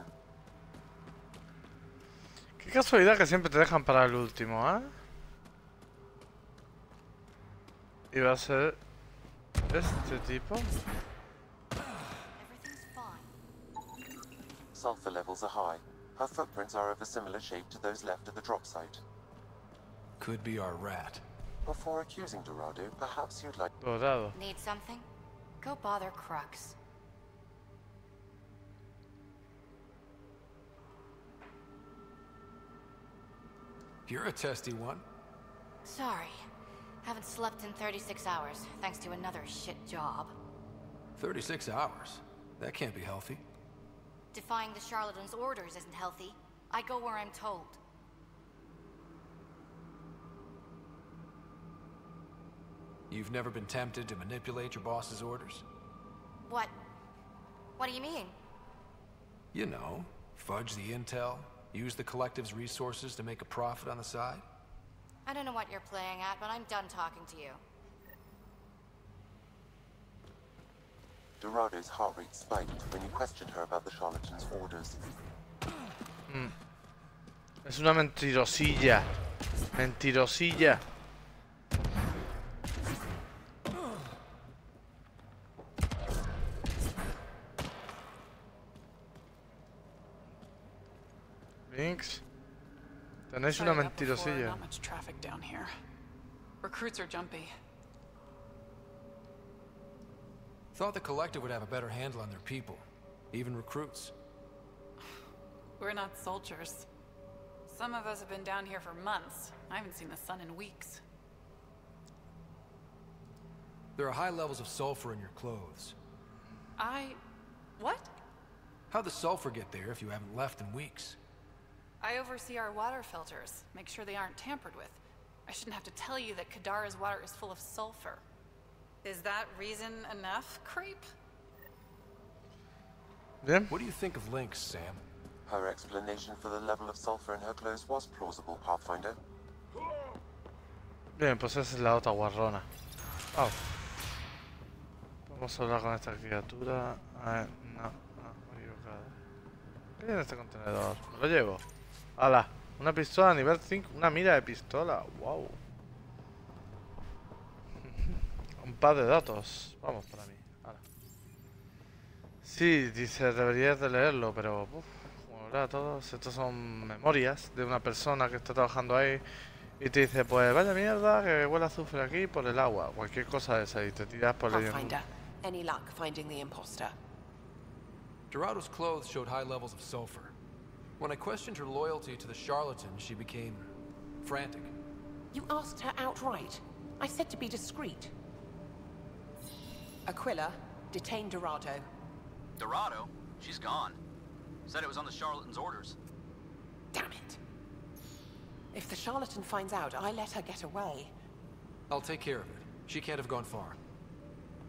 Speaker 1: Qué casualidad que siempre te dejan para el último, ¿eh? Y va a ser este tipo.
Speaker 5: Sulfur levels are high. Her footprints are of a similar shape to those left at the drop site.
Speaker 2: Could be our rat.
Speaker 5: Before accusing Dorado, perhaps you'd like...
Speaker 1: Dorado.
Speaker 4: Need something? Go bother Crux.
Speaker 2: You're a testy one.
Speaker 4: Sorry. Haven't slept in thirty-six hours, thanks to another shit job.
Speaker 2: thirty-six hours? That can't be healthy.
Speaker 4: Defying the charlatan's orders isn't healthy. I go where I'm told.
Speaker 2: You've never been tempted to manipulate your boss's orders?
Speaker 4: What? What do you mean?
Speaker 2: You know, fudge the intel, use the Collective's resources to make a profit on the side.
Speaker 4: I don't know what you're playing at, but I'm done talking to you.
Speaker 5: Dorado's heart rate spiked when you questioned her about the charlatan's orders.
Speaker 1: Mm. Es una mentirosilla. Mentirosilla. Lynx. Tenéis una mentirosilla.
Speaker 8: Not much traffic down here. Recruits are jumpy.
Speaker 2: Thought the Collective would have a better handle on their people, even recruits.
Speaker 8: We're not soldiers. Some of us have been down here for months. I haven't seen the sun in weeks.
Speaker 2: There are high levels of sulfur in your clothes.
Speaker 8: I... what?
Speaker 2: How'd the sulfur get there if you haven't left in weeks?
Speaker 8: I oversee our water filters, make sure they aren't tampered with. I shouldn't have to tell you that Kadara's water is full of sulfur. Is that reason enough, creep?
Speaker 1: Bien.
Speaker 2: What do you think of Lynx, Sam?
Speaker 5: Her explanation for the level of sulfur in her clothes was plausible, Pathfinder.
Speaker 1: Bien, pues esa es la otra guarrona. Oh. Vamos a hablar con esta criatura. A ver, no, no, me he equivocado. ¿Qué hay en este contenedor? Me lo llevo. ¡Hala! Una pistola nivel cinco. Una mira de pistola. ¡Wow! Un par de datos. Vamos para mí. ¡Hala! Sí, dice, deberías de leerlo, pero... Uf, como verá todos, estos son memorias de una persona que está trabajando ahí. Y te dice, pues vaya mierda, que huele a azufre aquí por el agua. Cualquier cosa de esa. Y te tiras por leyendo.
Speaker 10: Pathfinder, any luck finding the imposter?
Speaker 2: Dorado's clothes showed high levels of sulfur. When I questioned her loyalty to the charlatan, she became frantic.
Speaker 10: You asked her outright. I said to be discreet. Aquila, detain Dorado.
Speaker 11: Dorado? She's gone. Said it was on the charlatan's orders.
Speaker 10: Damn it. If the charlatan finds out, I let her get away.
Speaker 2: I'll take care of it. She can't have gone far.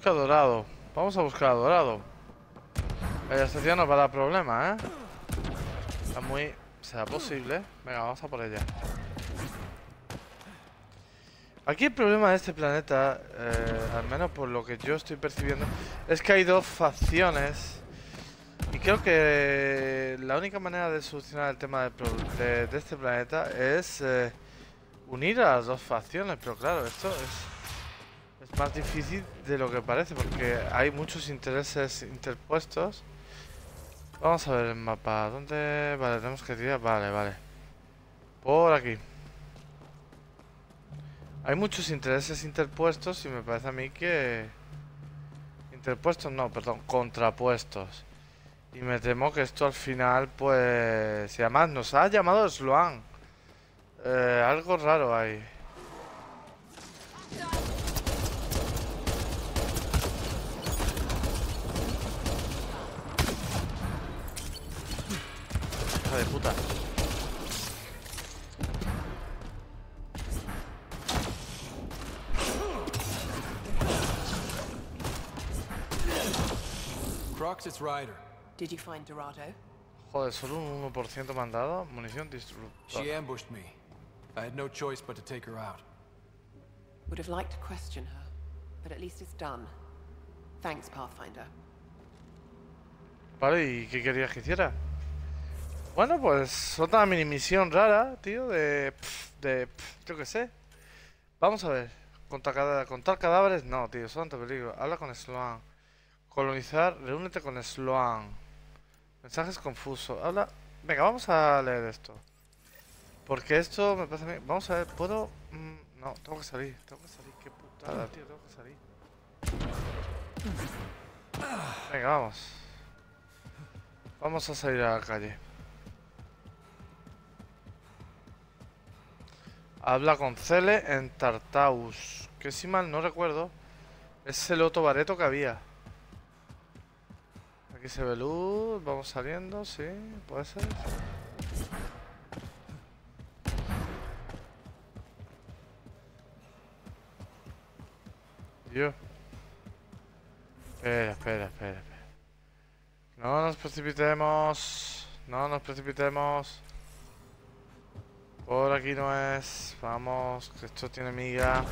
Speaker 1: Busca dorado. Vamos a buscar a dorado. La estación nos va a dar problemas, ¿eh? Está muy... ¿Será posible? Venga, vamos a por ella. Aquí el problema de este planeta, eh, al menos por lo que yo estoy percibiendo, es que hay dos facciones. Y creo que la única manera de solucionar el tema de, de, de este planeta es eh, unir a las dos facciones. Pero claro, esto es, es más difícil de lo que parece porque hay muchos intereses interpuestos. Vamos a ver el mapa. ¿Dónde? Vale, tenemos que tirar. Vale, vale. Por aquí. Hay muchos intereses interpuestos y me parece a mí que... Interpuestos no, perdón, contrapuestos. Y me temo que esto al final, pues... Y además nos ha llamado Sloan. Eh, algo raro ahí. Hija de puta.
Speaker 2: Crux, it's Ryder.
Speaker 10: Did you find Dorado?
Speaker 1: Joder, solo un uno por ciento me han dado. Munición disruptor.
Speaker 2: She ambushed me. I had no choice but to take her out.
Speaker 10: Would have liked to question her, but at least it's done. Thanks, Pathfinder.
Speaker 1: Vale, ¿y qué querías que hiciera? Bueno, pues otra mini misión rara, tío, de... Pff, de... Pff, yo qué sé. Vamos a ver. ¿Contar, cada, ¿Contar cadáveres? No, tío, son ante peligro. Habla con Sloan. Colonizar, reúnete con Sloan. Mensajes confusos. Habla... Venga, vamos a leer esto. Porque esto me parece a mí... Vamos a ver, ¿puedo...? Mm, no, tengo que salir. Tengo que salir, qué putada, tío, tengo que salir. Venga, vamos. Vamos a salir a la calle. Habla con Cele en Tartaus. Que si mal no recuerdo, es el otro bareto que había. Aquí se ve luz, vamos saliendo, sí, puede ser. Dios. Espera, espera, espera, espera. No nos precipitemos. No nos precipitemos. Por aquí no es. Vamos, que esto tiene miga.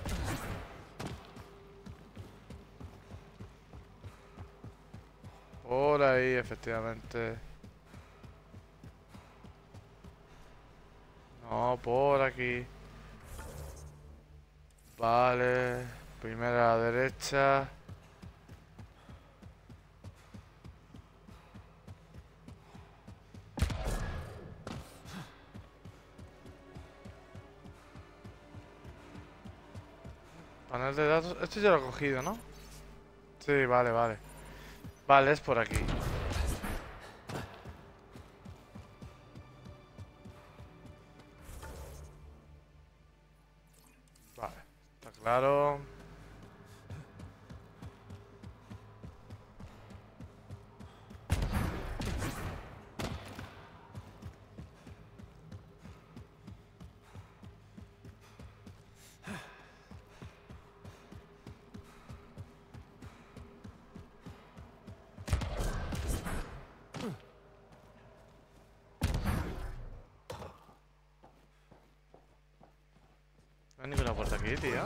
Speaker 1: Por ahí, efectivamente. No, por aquí. Vale. Primera a la derecha. Panel de datos. Esto ya lo he cogido, ¿no? Sí, vale, vale. Vale, es por aquí. Vale, está claro. No hay ninguna puerta aquí, tío.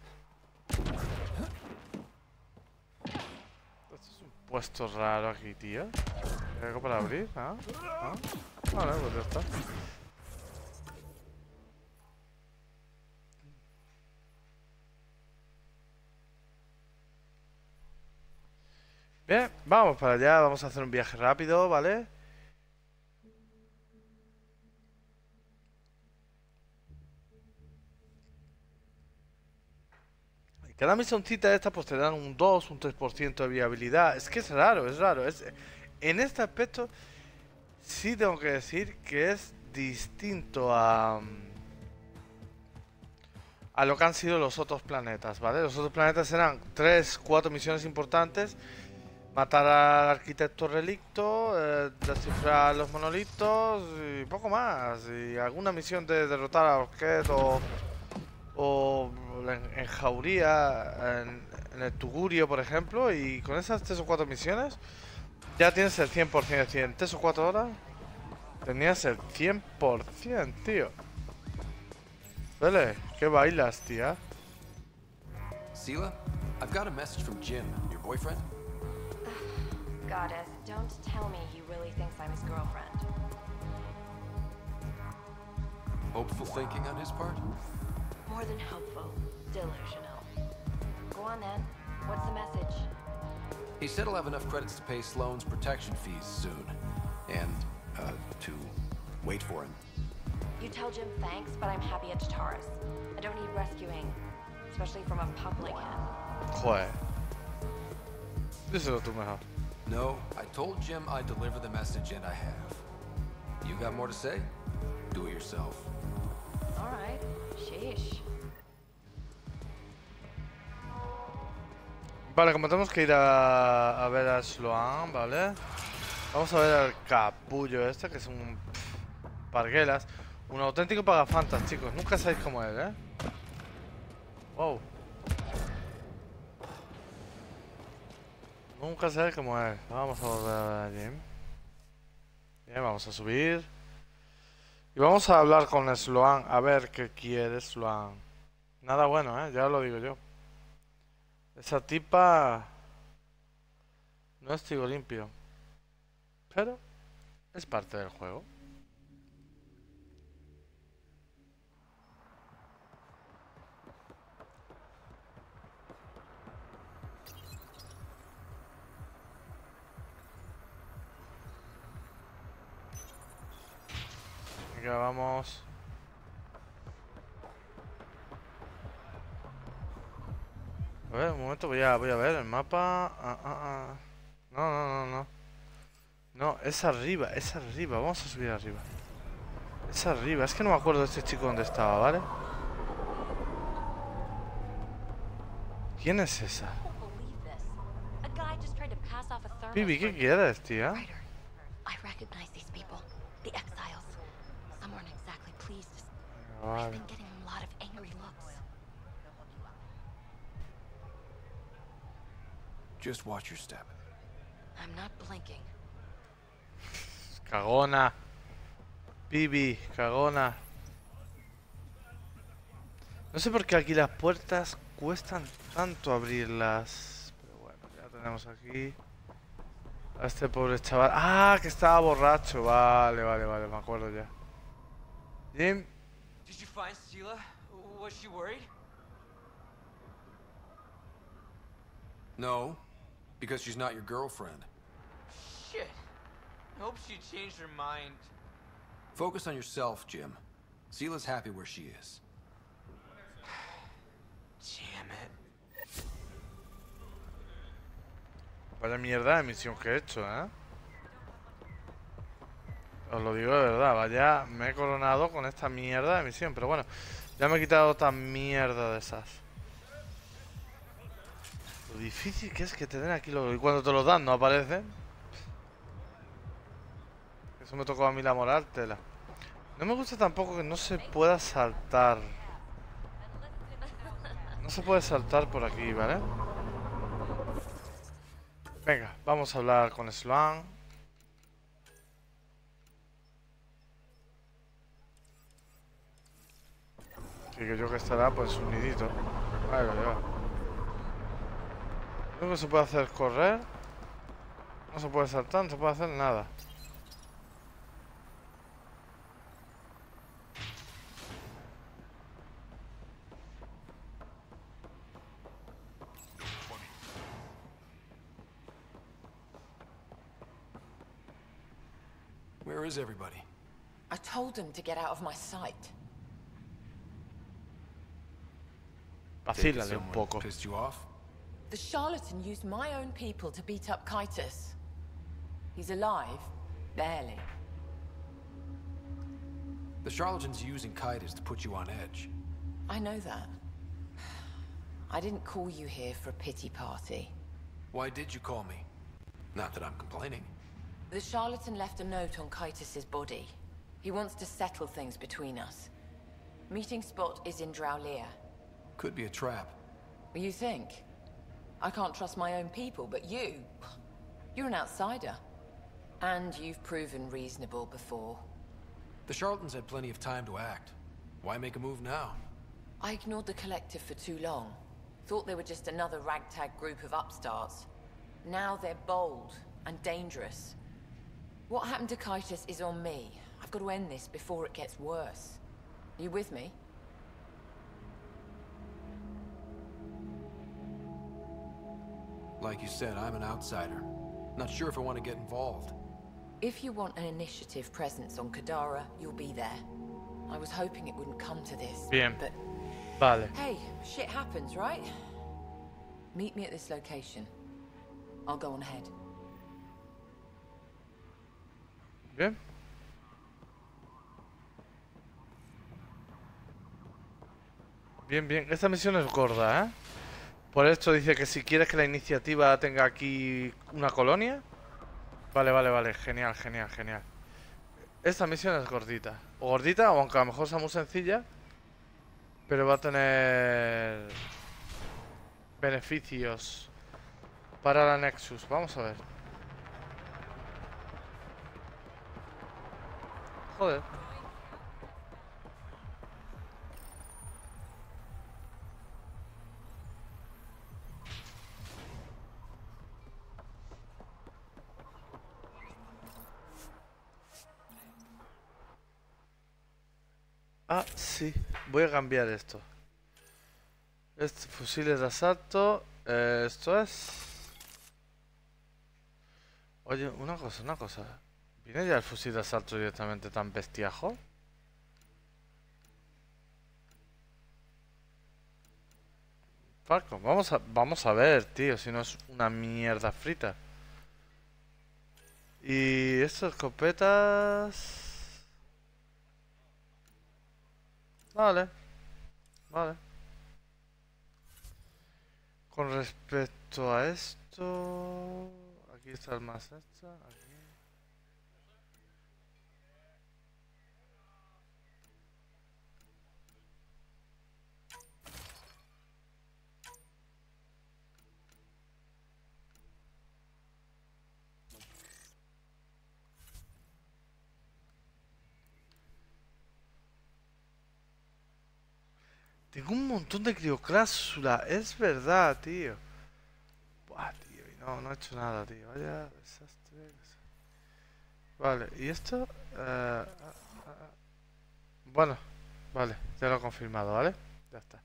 Speaker 1: Esto es un puesto raro aquí, tío. ¿Hay algo para abrir? ¿Ah? ¿Ah? Vale, pues ya está. Bien, vamos para allá. Vamos a hacer un viaje rápido, ¿vale? Cada misioncita de esta pues te dan un dos, un tres por ciento de viabilidad. Es que es raro, es raro. Es, en este aspecto sí tengo que decir que es distinto a, a lo que han sido los otros planetas, ¿vale? Los otros planetas eran tres, cuatro misiones importantes. Matar al arquitecto relicto, eh, descifrar los monolitos y poco más. Y alguna misión de derrotar a Orquet o... o en, en Jauría, en, en el Tugurio, por ejemplo, y con esas tres o cuatro misiones ya tienes el cien por cien. En tres o cuatro horas tenías el cien por cien, tío. Vale, ¿qué bailas, tía?
Speaker 2: Sela, I've got a message from Jim, your boyfriend.
Speaker 9: Goddess, don't tell me he really thinks I'm his girlfriend.
Speaker 2: Hopeful thinking on his part?
Speaker 9: More than hopeful. Delusional. Go on then. What's the message?
Speaker 2: He said he'll have enough credits to pay Sloane's protection fees soon. And, uh, to wait for him.
Speaker 9: You tell Jim thanks, but I'm happy at Tataris. I don't need rescuing. Especially from a public hand.
Speaker 1: Joder. Díselo tú mejor.
Speaker 2: No, I told Jim I'd deliver the message and I have. You got more to say? Do it yourself.
Speaker 9: Alright. Sheesh.
Speaker 1: Vale, como tenemos que ir a, a ver a Sloan, ¿vale? Vamos a ver al capullo este, que es un pff, parguelas. Un auténtico pagafantas, chicos. Nunca sabéis cómo es, ¿eh? Wow. Nunca sabéis cómo es. Vamos a volver a ver a Jim. Bien, vamos a subir. Y vamos a hablar con Sloan. A ver qué quiere Sloan. Nada bueno, ¿eh? Ya lo digo yo. Esa tipa no es trigo limpio, pero es parte del juego. Venga, vamos. A ver, un momento, voy a, voy a ver el mapa. Ah, ah, ah. No, no, no, no. No, es arriba, es arriba. Vamos a subir arriba. Es arriba. Es que no me acuerdo de este chico dónde estaba, ¿vale? ¿Quién es esa? Pibi, ¿qué quieres, tía? Vale.
Speaker 2: Just watch your step.
Speaker 9: I'm not blinking.
Speaker 1: Cagona. Pibi, cagona. No sé por qué aquí las puertas cuestan tanto abrirlas. Pero bueno, ya tenemos aquí a este pobre chaval. Ah, que estaba borracho. Vale, vale, vale, me acuerdo ya. Jim.
Speaker 15: Did you find Sela? Was she worried?
Speaker 2: No, because she's not your girlfriend.
Speaker 15: Shit. I hope she changed her mind.
Speaker 2: Focus on yourself, Jim. Sela's happy where she is.
Speaker 15: Damn it.
Speaker 1: Vaya mierda de misión que he hecho, ¿eh? Os lo digo de verdad, vaya, me he coronado con esta mierda de misión. Pero bueno, ya me he quitado otra mierda de esas. Lo difícil que es que te den aquí lo... Y cuando te lo dan no aparecen. Eso me tocó a mí la moral, tela. No me gusta tampoco que no se pueda saltar. No se puede saltar por aquí, ¿vale? Venga, vamos a hablar con Sloan. Y que yo que estará pues un nidito. Ahí lo lleva. Lo único que se puede hacer es correr. No se puede saltar, no se puede hacer nada.
Speaker 2: Where is everybody?
Speaker 9: I told him to get out of my sight.
Speaker 1: Vacílale un poco.
Speaker 2: Pissed you off?
Speaker 9: The charlatan used my own people to beat up Kaitis. He's alive, barely.
Speaker 2: The charlatan's using Kaitis to put you on edge.
Speaker 9: I know that. I didn't call you here for a pity party.
Speaker 2: Why did you call me? Not that I'm complaining.
Speaker 9: The charlatan left a note on Kaitis' body. He wants to settle things between us. Meeting spot is in Drowlear.
Speaker 2: Could be a trap.
Speaker 9: You think? I can't trust my own people, but you... You're an outsider. And you've proven reasonable before.
Speaker 2: The Charlatans had plenty of time to act. Why make a move now?
Speaker 9: I ignored the Collective for too long. Thought they were just another ragtag group of upstarts. Now they're bold and dangerous. What happened to Kaitis is on me. I've got to end this before it gets worse. Are you with me?
Speaker 2: Like you said, I'm an outsider. Not sure if I want to get involved.
Speaker 9: If you want an initiative presence on Kadara, you'll be there. I was hoping it wouldn't come to this.
Speaker 1: Bien.
Speaker 9: But...
Speaker 1: Vale.
Speaker 9: Hey, shit happens, right? Meet me at this location. I'll go on ahead.
Speaker 1: Bien. Bien, bien. Esta misión es gorda, ¿eh? Por esto dice que si quieres que la iniciativa tenga aquí una colonia. Vale, vale, vale. Genial, genial, genial. Esta misión es gordita. O gordita, o aunque a lo mejor sea muy sencilla. Pero va a tener beneficios para la Nexus. Vamos a ver. Joder. Ah, sí. Voy a cambiar esto. Este fusiles de asalto. Eh, esto es... Oye, una cosa, una cosa. ¿Viene ya el fusil de asalto directamente tan bestiajo? Falcon, vamos a, vamos a ver, tío, si no es una mierda frita. Y estas escopetas... Vale, vale. Con respecto a esto... Aquí está el más extra, aquí. Tengo un montón de criocláusula, es verdad, tío. Buah, tío, y no, no he hecho nada, tío. Vaya desastre. Vale, ¿y esto? Uh, uh, uh. Bueno, vale, ya lo he confirmado, ¿vale? Ya está.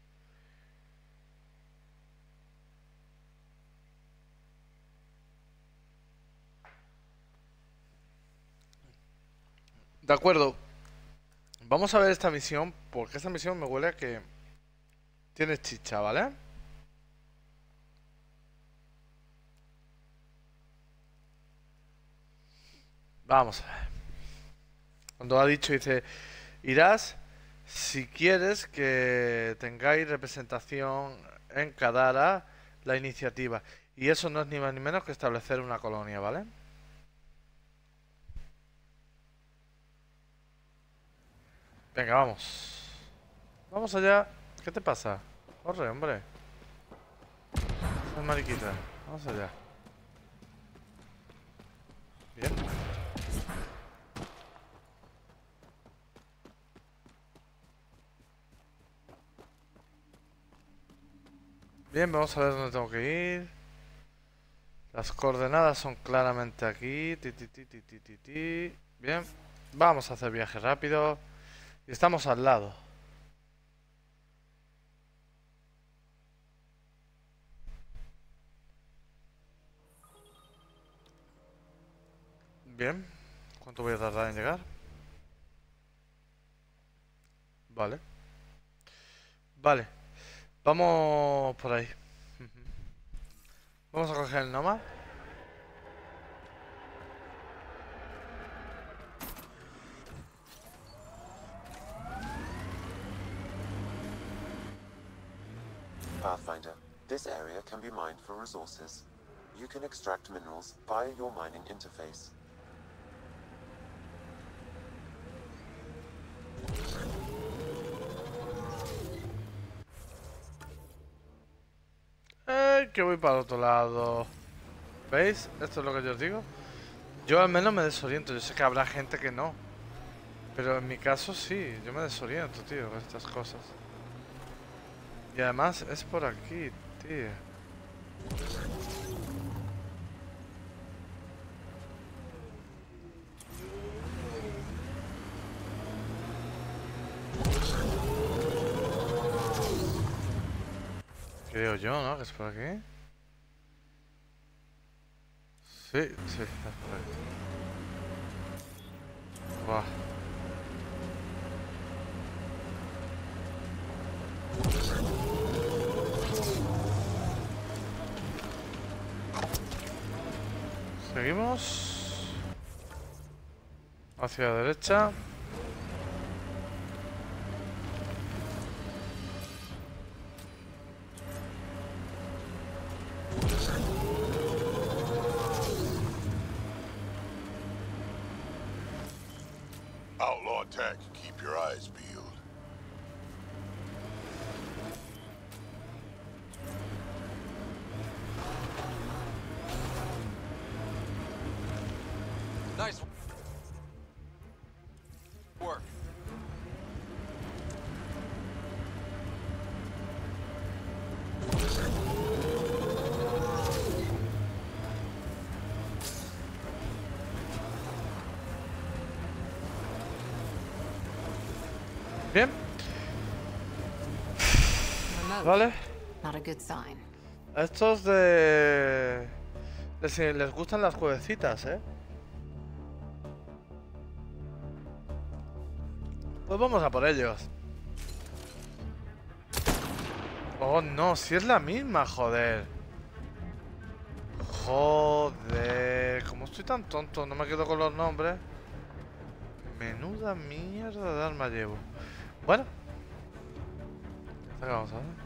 Speaker 1: De acuerdo. Vamos a ver esta misión, porque esta misión me huele a que tiene chicha, ¿vale? Vamos a ver. Cuando ha dicho, dice, irás si quieres que tengáis representación en Kadara, la iniciativa. Y eso no es ni más ni menos que establecer una colonia, ¿vale? Venga, vamos. Vamos allá. ¿Qué te pasa? Corre, hombre. Es mariquita. Vamos allá. Bien. Bien, vamos a ver dónde tengo que ir. Las coordenadas son claramente aquí. Ti, ti, ti, ti, ti, ti, ti. Bien. Vamos a hacer viaje rápido. Y estamos al lado. Bien. ¿Cuánto voy a tardar en llegar? Vale. Vale. Vamos por ahí. Vamos a coger el Nomad.
Speaker 5: Pathfinder, this area can be mined for resources. You can extract minerals via your mining interface.
Speaker 1: que voy para el otro lado. ¿Veis? Esto es lo que yo os digo. Yo al menos me desoriento. Yo sé que habrá gente que no. Pero en mi caso sí. Yo me desoriento, tío, con estas cosas. Y además es por aquí, tío. Creo yo, ¿no? Que es por aquí. Sí, sí, es por aquí. Buah. Seguimos hacia la derecha.
Speaker 13: Outlaw attack. Keep your eyes peeled.
Speaker 6: Nice work.
Speaker 1: Bien. Vale.
Speaker 4: Not a good sign.
Speaker 1: A estos de... Les, les gustan las juevecitas, ¿eh? Pues vamos a por ellos. Oh, no, si es la misma, joder. Joder. Como estoy tan tonto, no me quedo con los nombres. Menuda mierda de arma llevo. Bueno. ¿Qué vamos a ver?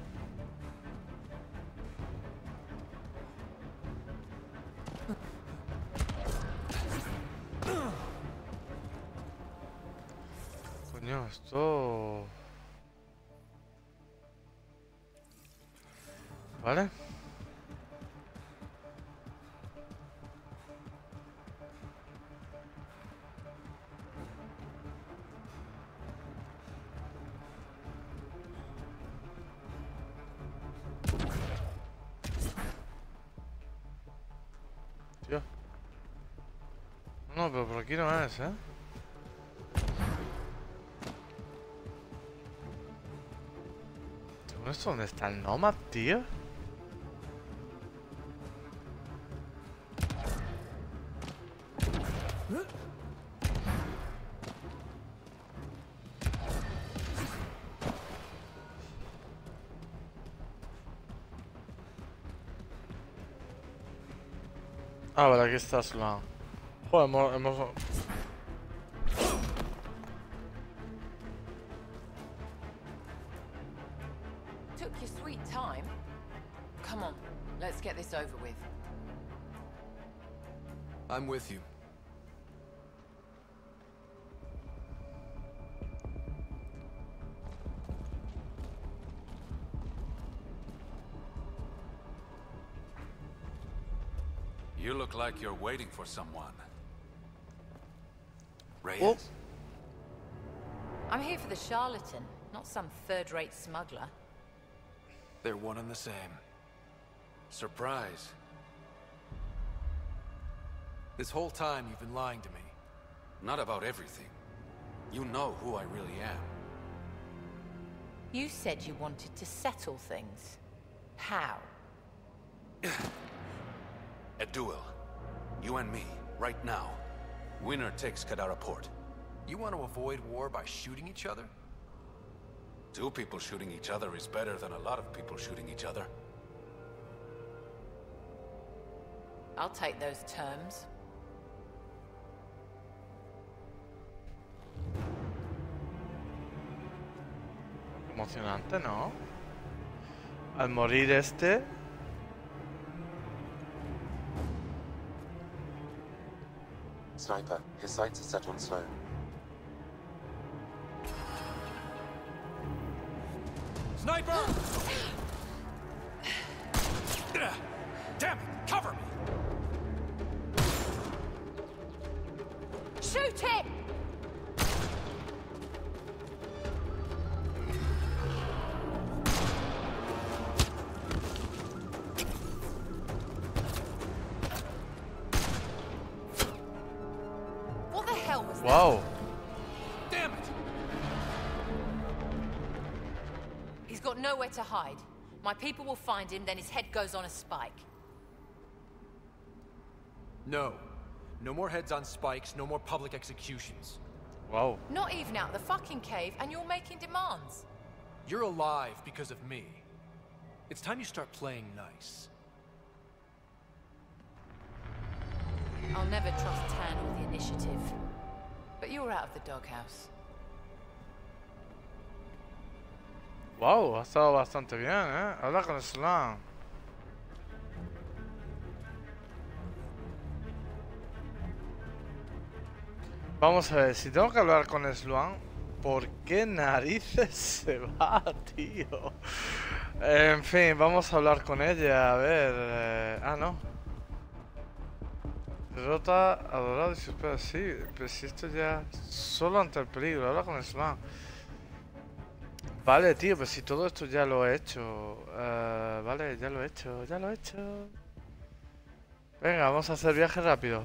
Speaker 1: Coño, esto... Vale. Tío. No, pero por aquí no es, ¿eh? ¿Esto dónde está el Nomad, tío? Ah, vale, aquí está a su lado. Joder, hemos... hemos...
Speaker 9: Took your sweet time. Come on, let's get this over with.
Speaker 2: I'm with you.
Speaker 7: You look like you're waiting for someone. Reyes?
Speaker 9: Oh. I'm here for the charlatan, not some third-rate smuggler.
Speaker 2: They're one and the same.
Speaker 7: Surprise.
Speaker 2: This whole time you've been lying to me.
Speaker 7: Not about everything. You know who I really am.
Speaker 9: You said you wanted to settle things. How?
Speaker 7: A duel. You and me, right now. Winner takes Kadara Port.
Speaker 2: You want to avoid war by shooting each other?
Speaker 7: Two people shooting each other is better than a lot of people shooting each other.
Speaker 9: I'll take those terms.
Speaker 1: Emocionante, ¿no? Al morir este...
Speaker 5: Sniper, his sights are set on Sloan.
Speaker 2: Sniper!
Speaker 7: Damn it! Cover me!
Speaker 9: Shoot him! What the hell was that?
Speaker 1: Wow.
Speaker 7: Damn it!
Speaker 9: He's got nowhere to hide. My people will find him, then his head goes on a spike.
Speaker 16: No. No more heads on spikes, no more public executions.
Speaker 1: Wow.
Speaker 9: Not even out the fucking cave, and you're making demands.
Speaker 16: You're alive because of me. It's time you start playing nice.
Speaker 9: I'll never trust Tan or the initiative. But you're out of the doghouse.
Speaker 1: Wow, ha estado bastante bien, ¿eh? Habla con Sloan. Vamos a ver, si tengo que hablar con Sloan, ¿por qué narices se va, tío? En fin, vamos a hablar con ella, a ver... Eh, ah, no. Derrota, adorado y se espera, sí, pero si esto ya... Solo ante el peligro, habla con Sloan. Vale, tío, pero si todo esto ya lo he hecho. Uh, vale, ya lo he hecho, ya lo he hecho. Venga, vamos a hacer viaje rápido.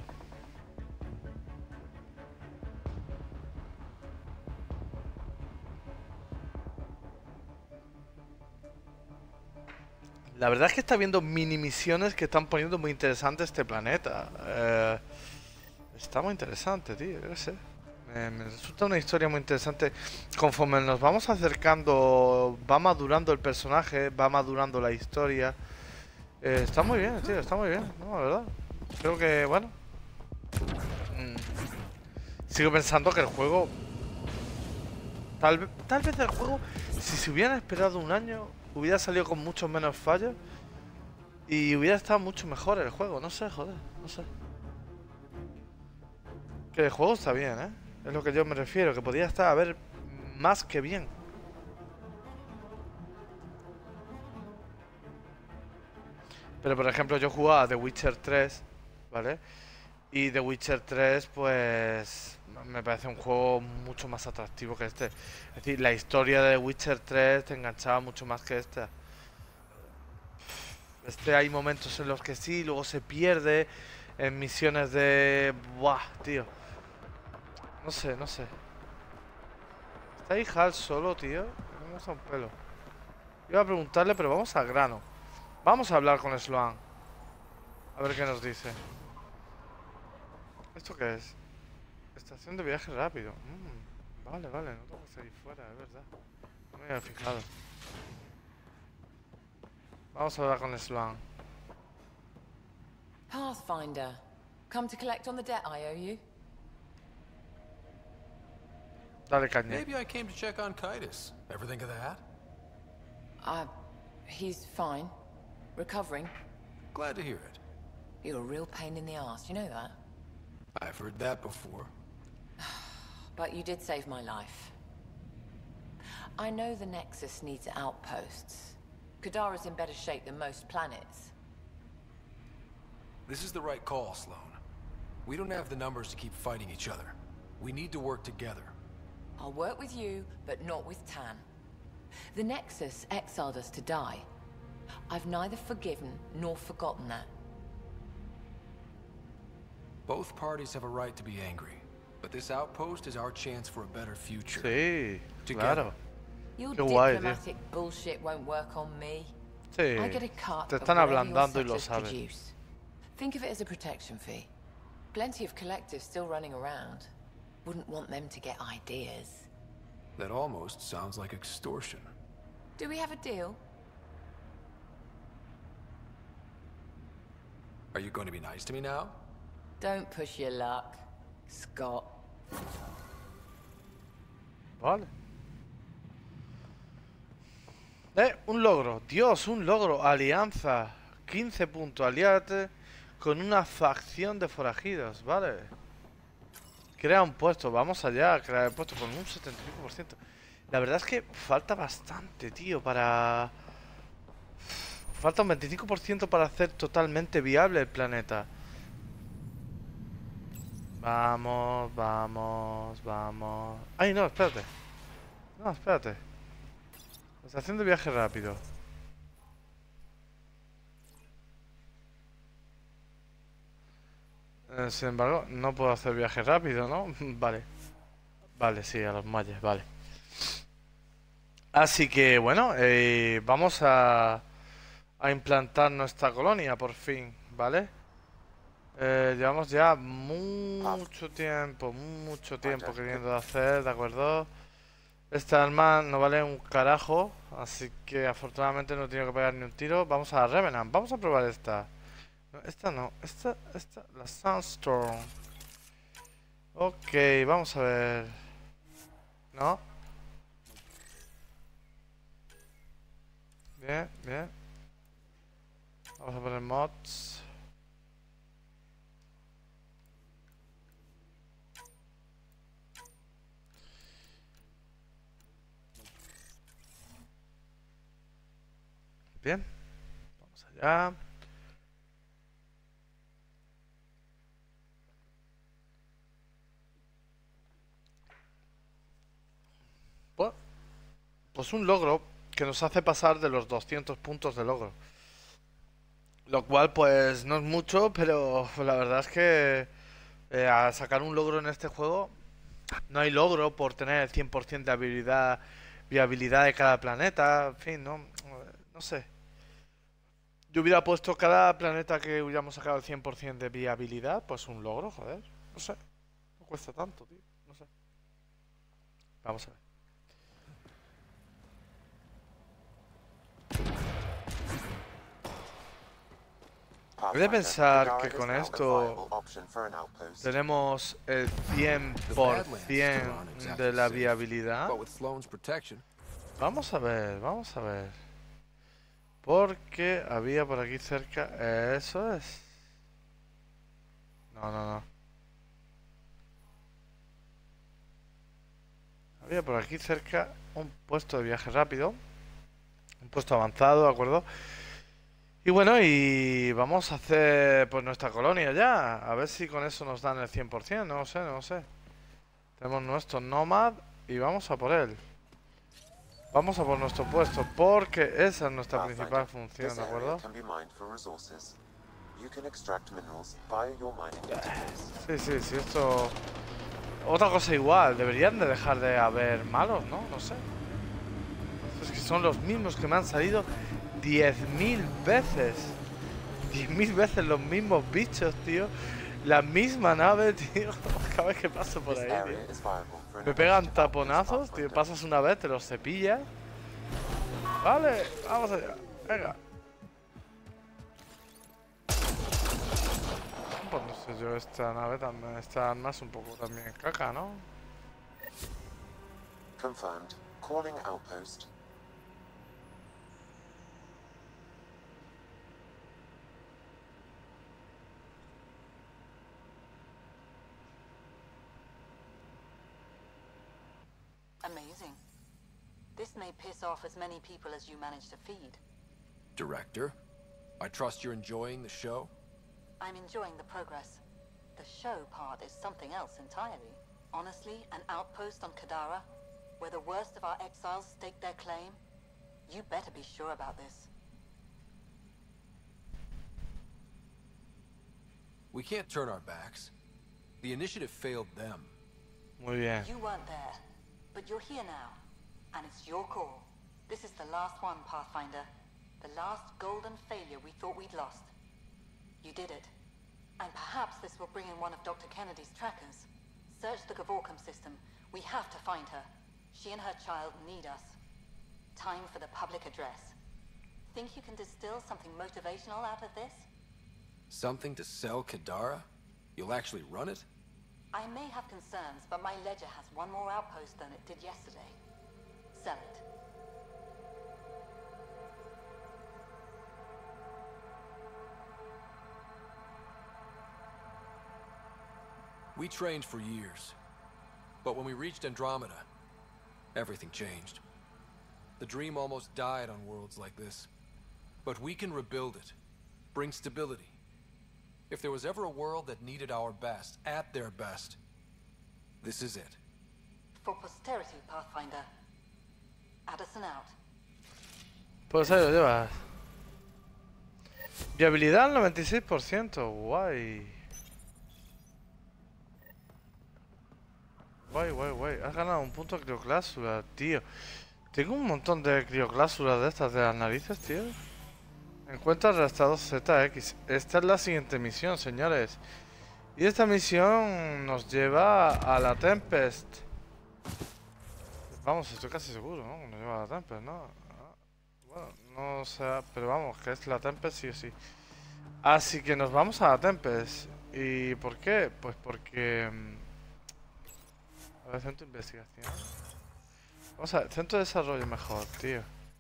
Speaker 1: La verdad es que está viendo mini misiones que están poniendo muy interesante este planeta. Eh, está muy interesante, tío, yo qué sé. Me, me resulta una historia muy interesante. Conforme nos vamos acercando, va madurando el personaje, va madurando la historia. Eh, está muy bien, tío, está muy bien, ¿no? La verdad. Creo que, bueno. Mm, sigo pensando que el juego... Tal, vez, tal vez el juego, si se hubieran esperado un año, hubiera salido con muchos menos fallos. Y hubiera estado mucho mejor el juego, no sé, joder, no sé. Que el juego está bien, ¿eh? Es lo que yo me refiero, que podría estar a ver más que bien. Pero por ejemplo yo jugaba The Witcher tres, ¿vale? Y The Witcher tres pues me parece un juego mucho más atractivo que este. Es decir, la historia de The Witcher tres te enganchaba mucho más que esta. Este hay momentos en los que sí, luego se pierde en misiones de... Buah, tío. No sé, no sé. ¿Está ahí Hal solo, tío? Vamos a un pelo. Iba a preguntarle, pero vamos al grano. Vamos a hablar con Sloan. A ver qué nos dice. ¿Esto qué es? Estación de viaje rápido. Mm, vale, vale, no tengo que salir fuera, es verdad. No me había fijado. Vamos a hablar con Sloan.
Speaker 9: Pathfinder. Come to collect on the debt I owe you.
Speaker 1: Dale caña.
Speaker 16: Maybe I came to check on Kaitis. Ever think of that?
Speaker 9: Uh, he's fine. Recovering.
Speaker 16: Glad to hear it.
Speaker 9: You're a real pain in the ass, you know that?
Speaker 16: I've heard that before.
Speaker 9: But you did save my life. I know the Nexus needs outposts. Kadara's in better shape than most planets.
Speaker 16: This is the right call, Sloan. We don't have the numbers to keep fighting each other. We need to work together.
Speaker 9: I'll work with you, but not with Tan. The Nexus exiled us to die. I've neither forgiven nor forgotten that.
Speaker 16: Both parties have a right to be angry, but this outpost is our chance for a better future.
Speaker 1: Sí,
Speaker 16: Together.
Speaker 1: claro.
Speaker 9: Your
Speaker 1: Qué guay, tío.
Speaker 9: diplomatic bullshit won't work on me.
Speaker 1: Sí,
Speaker 9: I get a cut
Speaker 1: te
Speaker 9: of
Speaker 1: están
Speaker 9: whatever your
Speaker 1: ablandando y lo
Speaker 9: settlers
Speaker 1: sabes.
Speaker 9: produce. Think of it as a protection fee. Plenty of collectives still running around. Wouldn't want them to get ideas.
Speaker 16: That almost sounds like extortion.
Speaker 9: Do we have a deal?
Speaker 16: Are you going to be nice to me now?
Speaker 9: Don't push your luck, Scott.
Speaker 1: Vale. Eh, un logro. Dios, un logro. Alianza. quince puntos. Aliate con una facción de forajidos. Vale. Crea un puesto. Vamos allá a crear el puesto con un setenta y cinco por ciento. La verdad es que falta bastante, tío, para... Falta un veinticinco por ciento para hacer totalmente viable el planeta. Vamos, vamos, vamos. Ay, no, espérate. No, espérate. Estación de viaje rápido. Eh, sin embargo, no puedo hacer viaje rápido, ¿no? Vale. Vale, sí, a los muelles, vale. Así que, bueno, eh, vamos a, a implantar nuestra colonia, por fin, ¿vale? Eh, llevamos ya mucho tiempo, mucho tiempo queriendo hacer, ¿de acuerdo? Esta arma no vale un carajo, así que afortunadamente no he tenido que pegar ni un tiro. Vamos a la Revenant, vamos a probar esta. No, esta no, esta, esta, la Sandstorm. Ok, vamos a ver. ¿No? Bien, bien. Vamos a poner mods. Bien, vamos allá. Pues, pues un logro que nos hace pasar de los doscientos puntos de logro. Lo cual pues no es mucho, pero la verdad es que eh, a sacar un logro en este juego no hay logro por tener el cien por ciento de habilidad, viabilidad de cada planeta, en fin, no, no sé. Yo hubiera puesto cada planeta que hubiéramos sacado el cien por ciento de viabilidad, pues un logro, joder. No sé. No cuesta tanto, tío. No sé. Vamos a ver. Voy a pensar que con esto tenemos el cien por ciento de la viabilidad. Vamos a ver, vamos a ver. Porque había por aquí cerca... Eso es. No, no, no. Había por aquí cerca un puesto de viaje rápido. Un puesto avanzado, ¿de acuerdo? Y bueno, y vamos a hacer pues nuestra colonia ya. A ver si con eso nos dan el cien por ciento. No lo sé, no lo sé. Tenemos nuestro Nomad y vamos a por él. Vamos a por nuestro puesto, porque esa es nuestra principal función, ¿de acuerdo? Sí, sí, sí, esto... Otra cosa igual, deberían de dejar de haber malos, ¿no? No sé. Es que son los mismos que me han salido diez mil veces. diez mil veces los mismos bichos, tío. La misma nave, tío. Cada vez que paso por ahí, tío. Me pegan taponazos, tío. Pasas una vez, te los cepillas. Vale, vamos allá. Venga. Pues no sé yo, esta nave también, esta arma es un poco también caca, ¿no?
Speaker 5: Confirmed. Calling outpost.
Speaker 17: Amazing. This may piss off as many people as you manage to feed.
Speaker 16: Director, I trust you're enjoying the show?
Speaker 17: I'm enjoying the progress. The show part is something else entirely. Honestly, an outpost on Kadara, where the worst of our exiles stake their claim, you better be sure about this.
Speaker 16: We can't turn our backs. The initiative failed them.
Speaker 1: Muy bien.
Speaker 17: You weren't there, but you're here now, and it's your call. This is the last one, Pathfinder. The last golden failure we thought we'd lost. You did it. And perhaps this will bring in one of Doctor Kennedy's trackers. Search the Gavorcom system. We have to find her. She and her child need us. Time for the public address. Think you can distill something motivational out of this?
Speaker 16: Something to sell Kadara? You'll actually run it?
Speaker 17: I may have concerns, but my ledger has one more outpost than it did yesterday. Sell it.
Speaker 16: We trained for years. But when we reached Andromeda, everything changed. The dream almost died on worlds like this. But we can rebuild it. Bring stability. If there was ever a world that needed our best, at their best, this is it.
Speaker 17: For posterity, Pathfinder. Addison out.
Speaker 1: Pues ahí lo llevas. Viabilidad al noventa y seis por ciento. Guay. Guay, guay, guay. Has ganado un punto de criocláusula, tío. Tengo un montón de criocláusulas de estas de las narices, tío. Encuentra arrastrado Z X. Esta es la siguiente misión, señores. Y esta misión nos lleva a la Tempest. Vamos, estoy casi seguro, ¿no? Nos lleva a la Tempest, ¿no? Bueno, no sé, pero vamos, que es la Tempest sí o sí. Así que nos vamos a la Tempest. ¿Y por qué? Pues porque... A ver, centro de investigación. Vamos a ver, centro de desarrollo mejor, tío.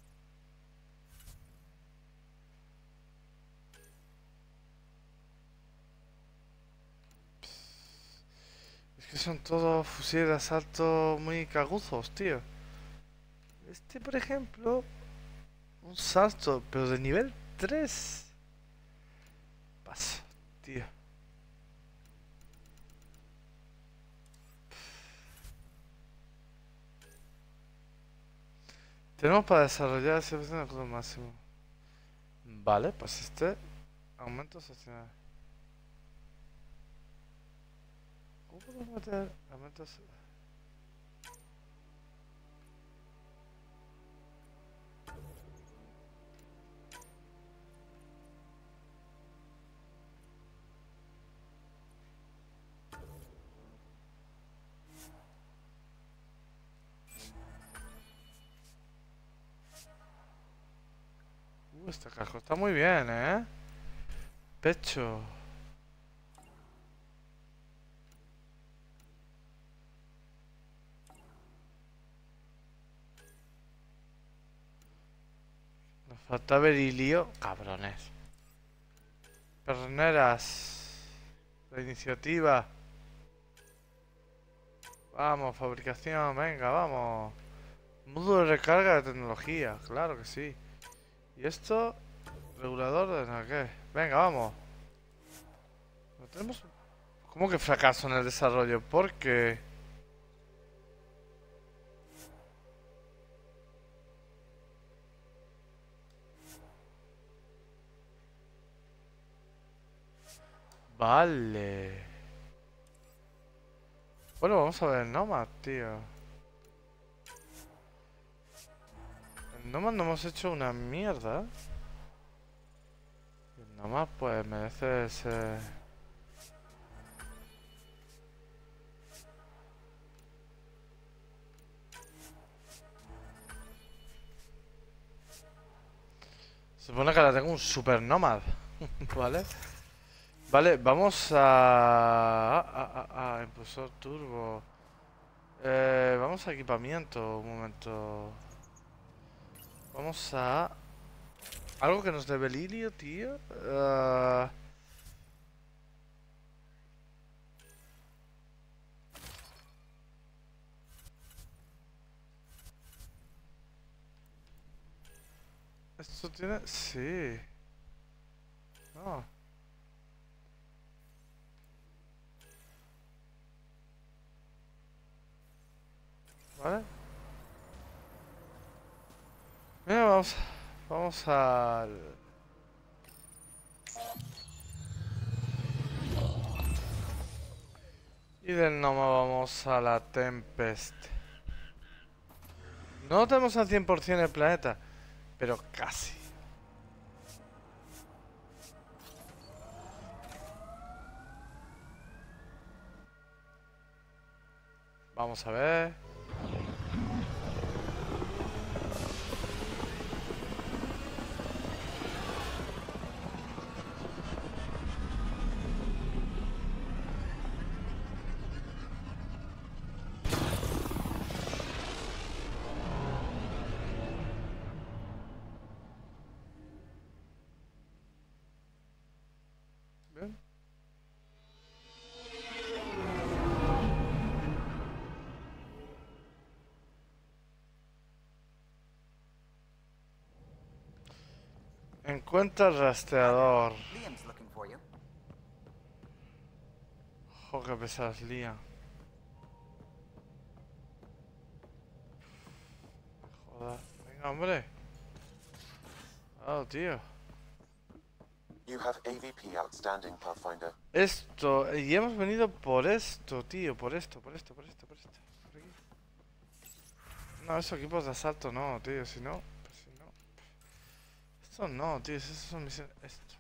Speaker 1: Es que son todos fusiles de asalto muy caguzos, tío. Este, por ejemplo, un salto, pero de nivel tres. Paso, tío. Tenemos para desarrollar ese al máximo. Vale, pues este aumento social. ¿Cómo podemos meter aumentos? Uh, este casco está muy bien, ¿eh? Pecho. Nos falta berilio. Cabrones. Perneras. La iniciativa. Vamos, fabricación, venga, vamos. Módulo de recarga de tecnología, claro que sí. ¿Y esto? Regulador de no, ¿qué? Venga, vamos. ¿No tenemos? ¿Cómo que fracaso en el desarrollo? Porque... Vale. Bueno, vamos a ver el Nomad, tío. El Nomad no hemos hecho una mierda. El Nomad pues merece ese... Se supone que ahora tengo un super Nomad. ¿Vale? Vale, vamos a... a, a, a impulsor turbo. Eh, vamos a equipamiento, un momento. Vamos a... Algo que nos dé berilio, tío. Uh... ¿Esto tiene...? Sí. No. Vale. Mira, vamos... Vamos al... Y del Noma vamos a la Tempest. No tenemos al cien por cien el planeta, pero casi. Vamos a ver. Encuentra el rastreador.
Speaker 18: Liam's looking for you.
Speaker 1: Joder, qué pesas, Liam. Joder. Venga, hombre. Oh, tío.
Speaker 5: You have A V P outstanding, Pathfinder.
Speaker 1: Esto, y hemos venido por esto, tío, por esto, por esto, por esto, por esto. Por aquí. No, esos equipos de asalto no, tío, si no, pues si no. Esto no, tío, esas son misiones. Esto.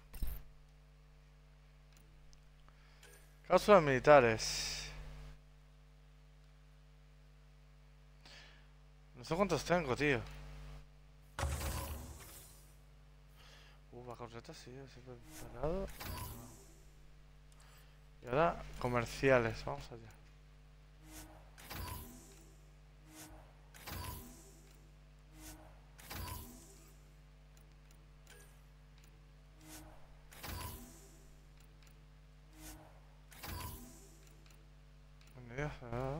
Speaker 1: Cápsulas militares. No sé cuántos tengo, tío. Uh, va correcta, sí, siempre preparado. Y ahora, comerciales, vamos allá. Bueno, ya está.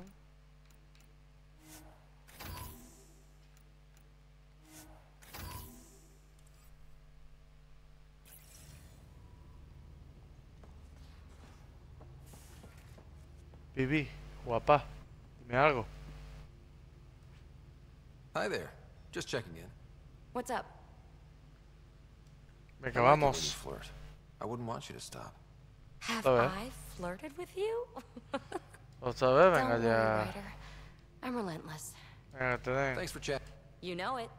Speaker 1: Vivi, guapa, dime algo.
Speaker 2: Hi there. Just checking in.
Speaker 4: What's up?
Speaker 1: Venga,
Speaker 2: I like it when you
Speaker 1: vamos.
Speaker 2: flirt. I wouldn't want you to stop.
Speaker 4: Have
Speaker 1: Otra vez.
Speaker 4: I flirted with you?
Speaker 1: Otra vez, venga
Speaker 4: Don't worry,
Speaker 1: ya.
Speaker 4: Ryder. I'm relentless.
Speaker 1: Venga, te den.
Speaker 2: Thanks for chatting.
Speaker 4: You know it.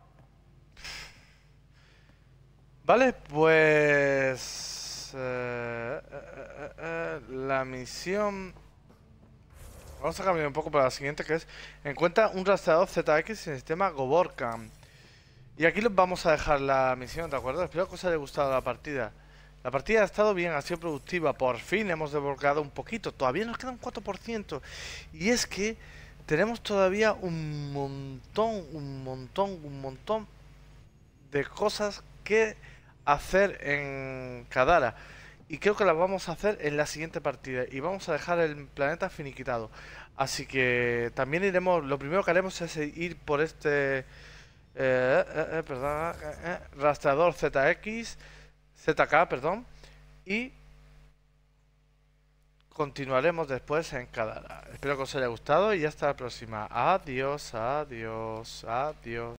Speaker 1: Vale, pues... eh, eh, eh, eh, la misión... Vamos a cambiar un poco para la siguiente, que es... Encuentra un rastreador Z X en el sistema Goborkam. Y aquí les vamos a dejar la misión, ¿de acuerdo? Espero que os haya gustado la partida. La partida ha estado bien, ha sido productiva. Por fin hemos desbloqueado un poquito. Todavía nos queda un cuatro por ciento. Y es que tenemos todavía un montón, un montón, un montón de cosas que hacer en Kadara. Y creo que las vamos a hacer en la siguiente partida. Y vamos a dejar el planeta finiquitado. Así que también iremos... Lo primero que haremos es ir por este... Eh, eh, eh, perdón, eh, eh, rastreador Z X, Z K, perdón, y continuaremos después en Kadara. Espero que os haya gustado y hasta la próxima. Adiós, adiós, adiós.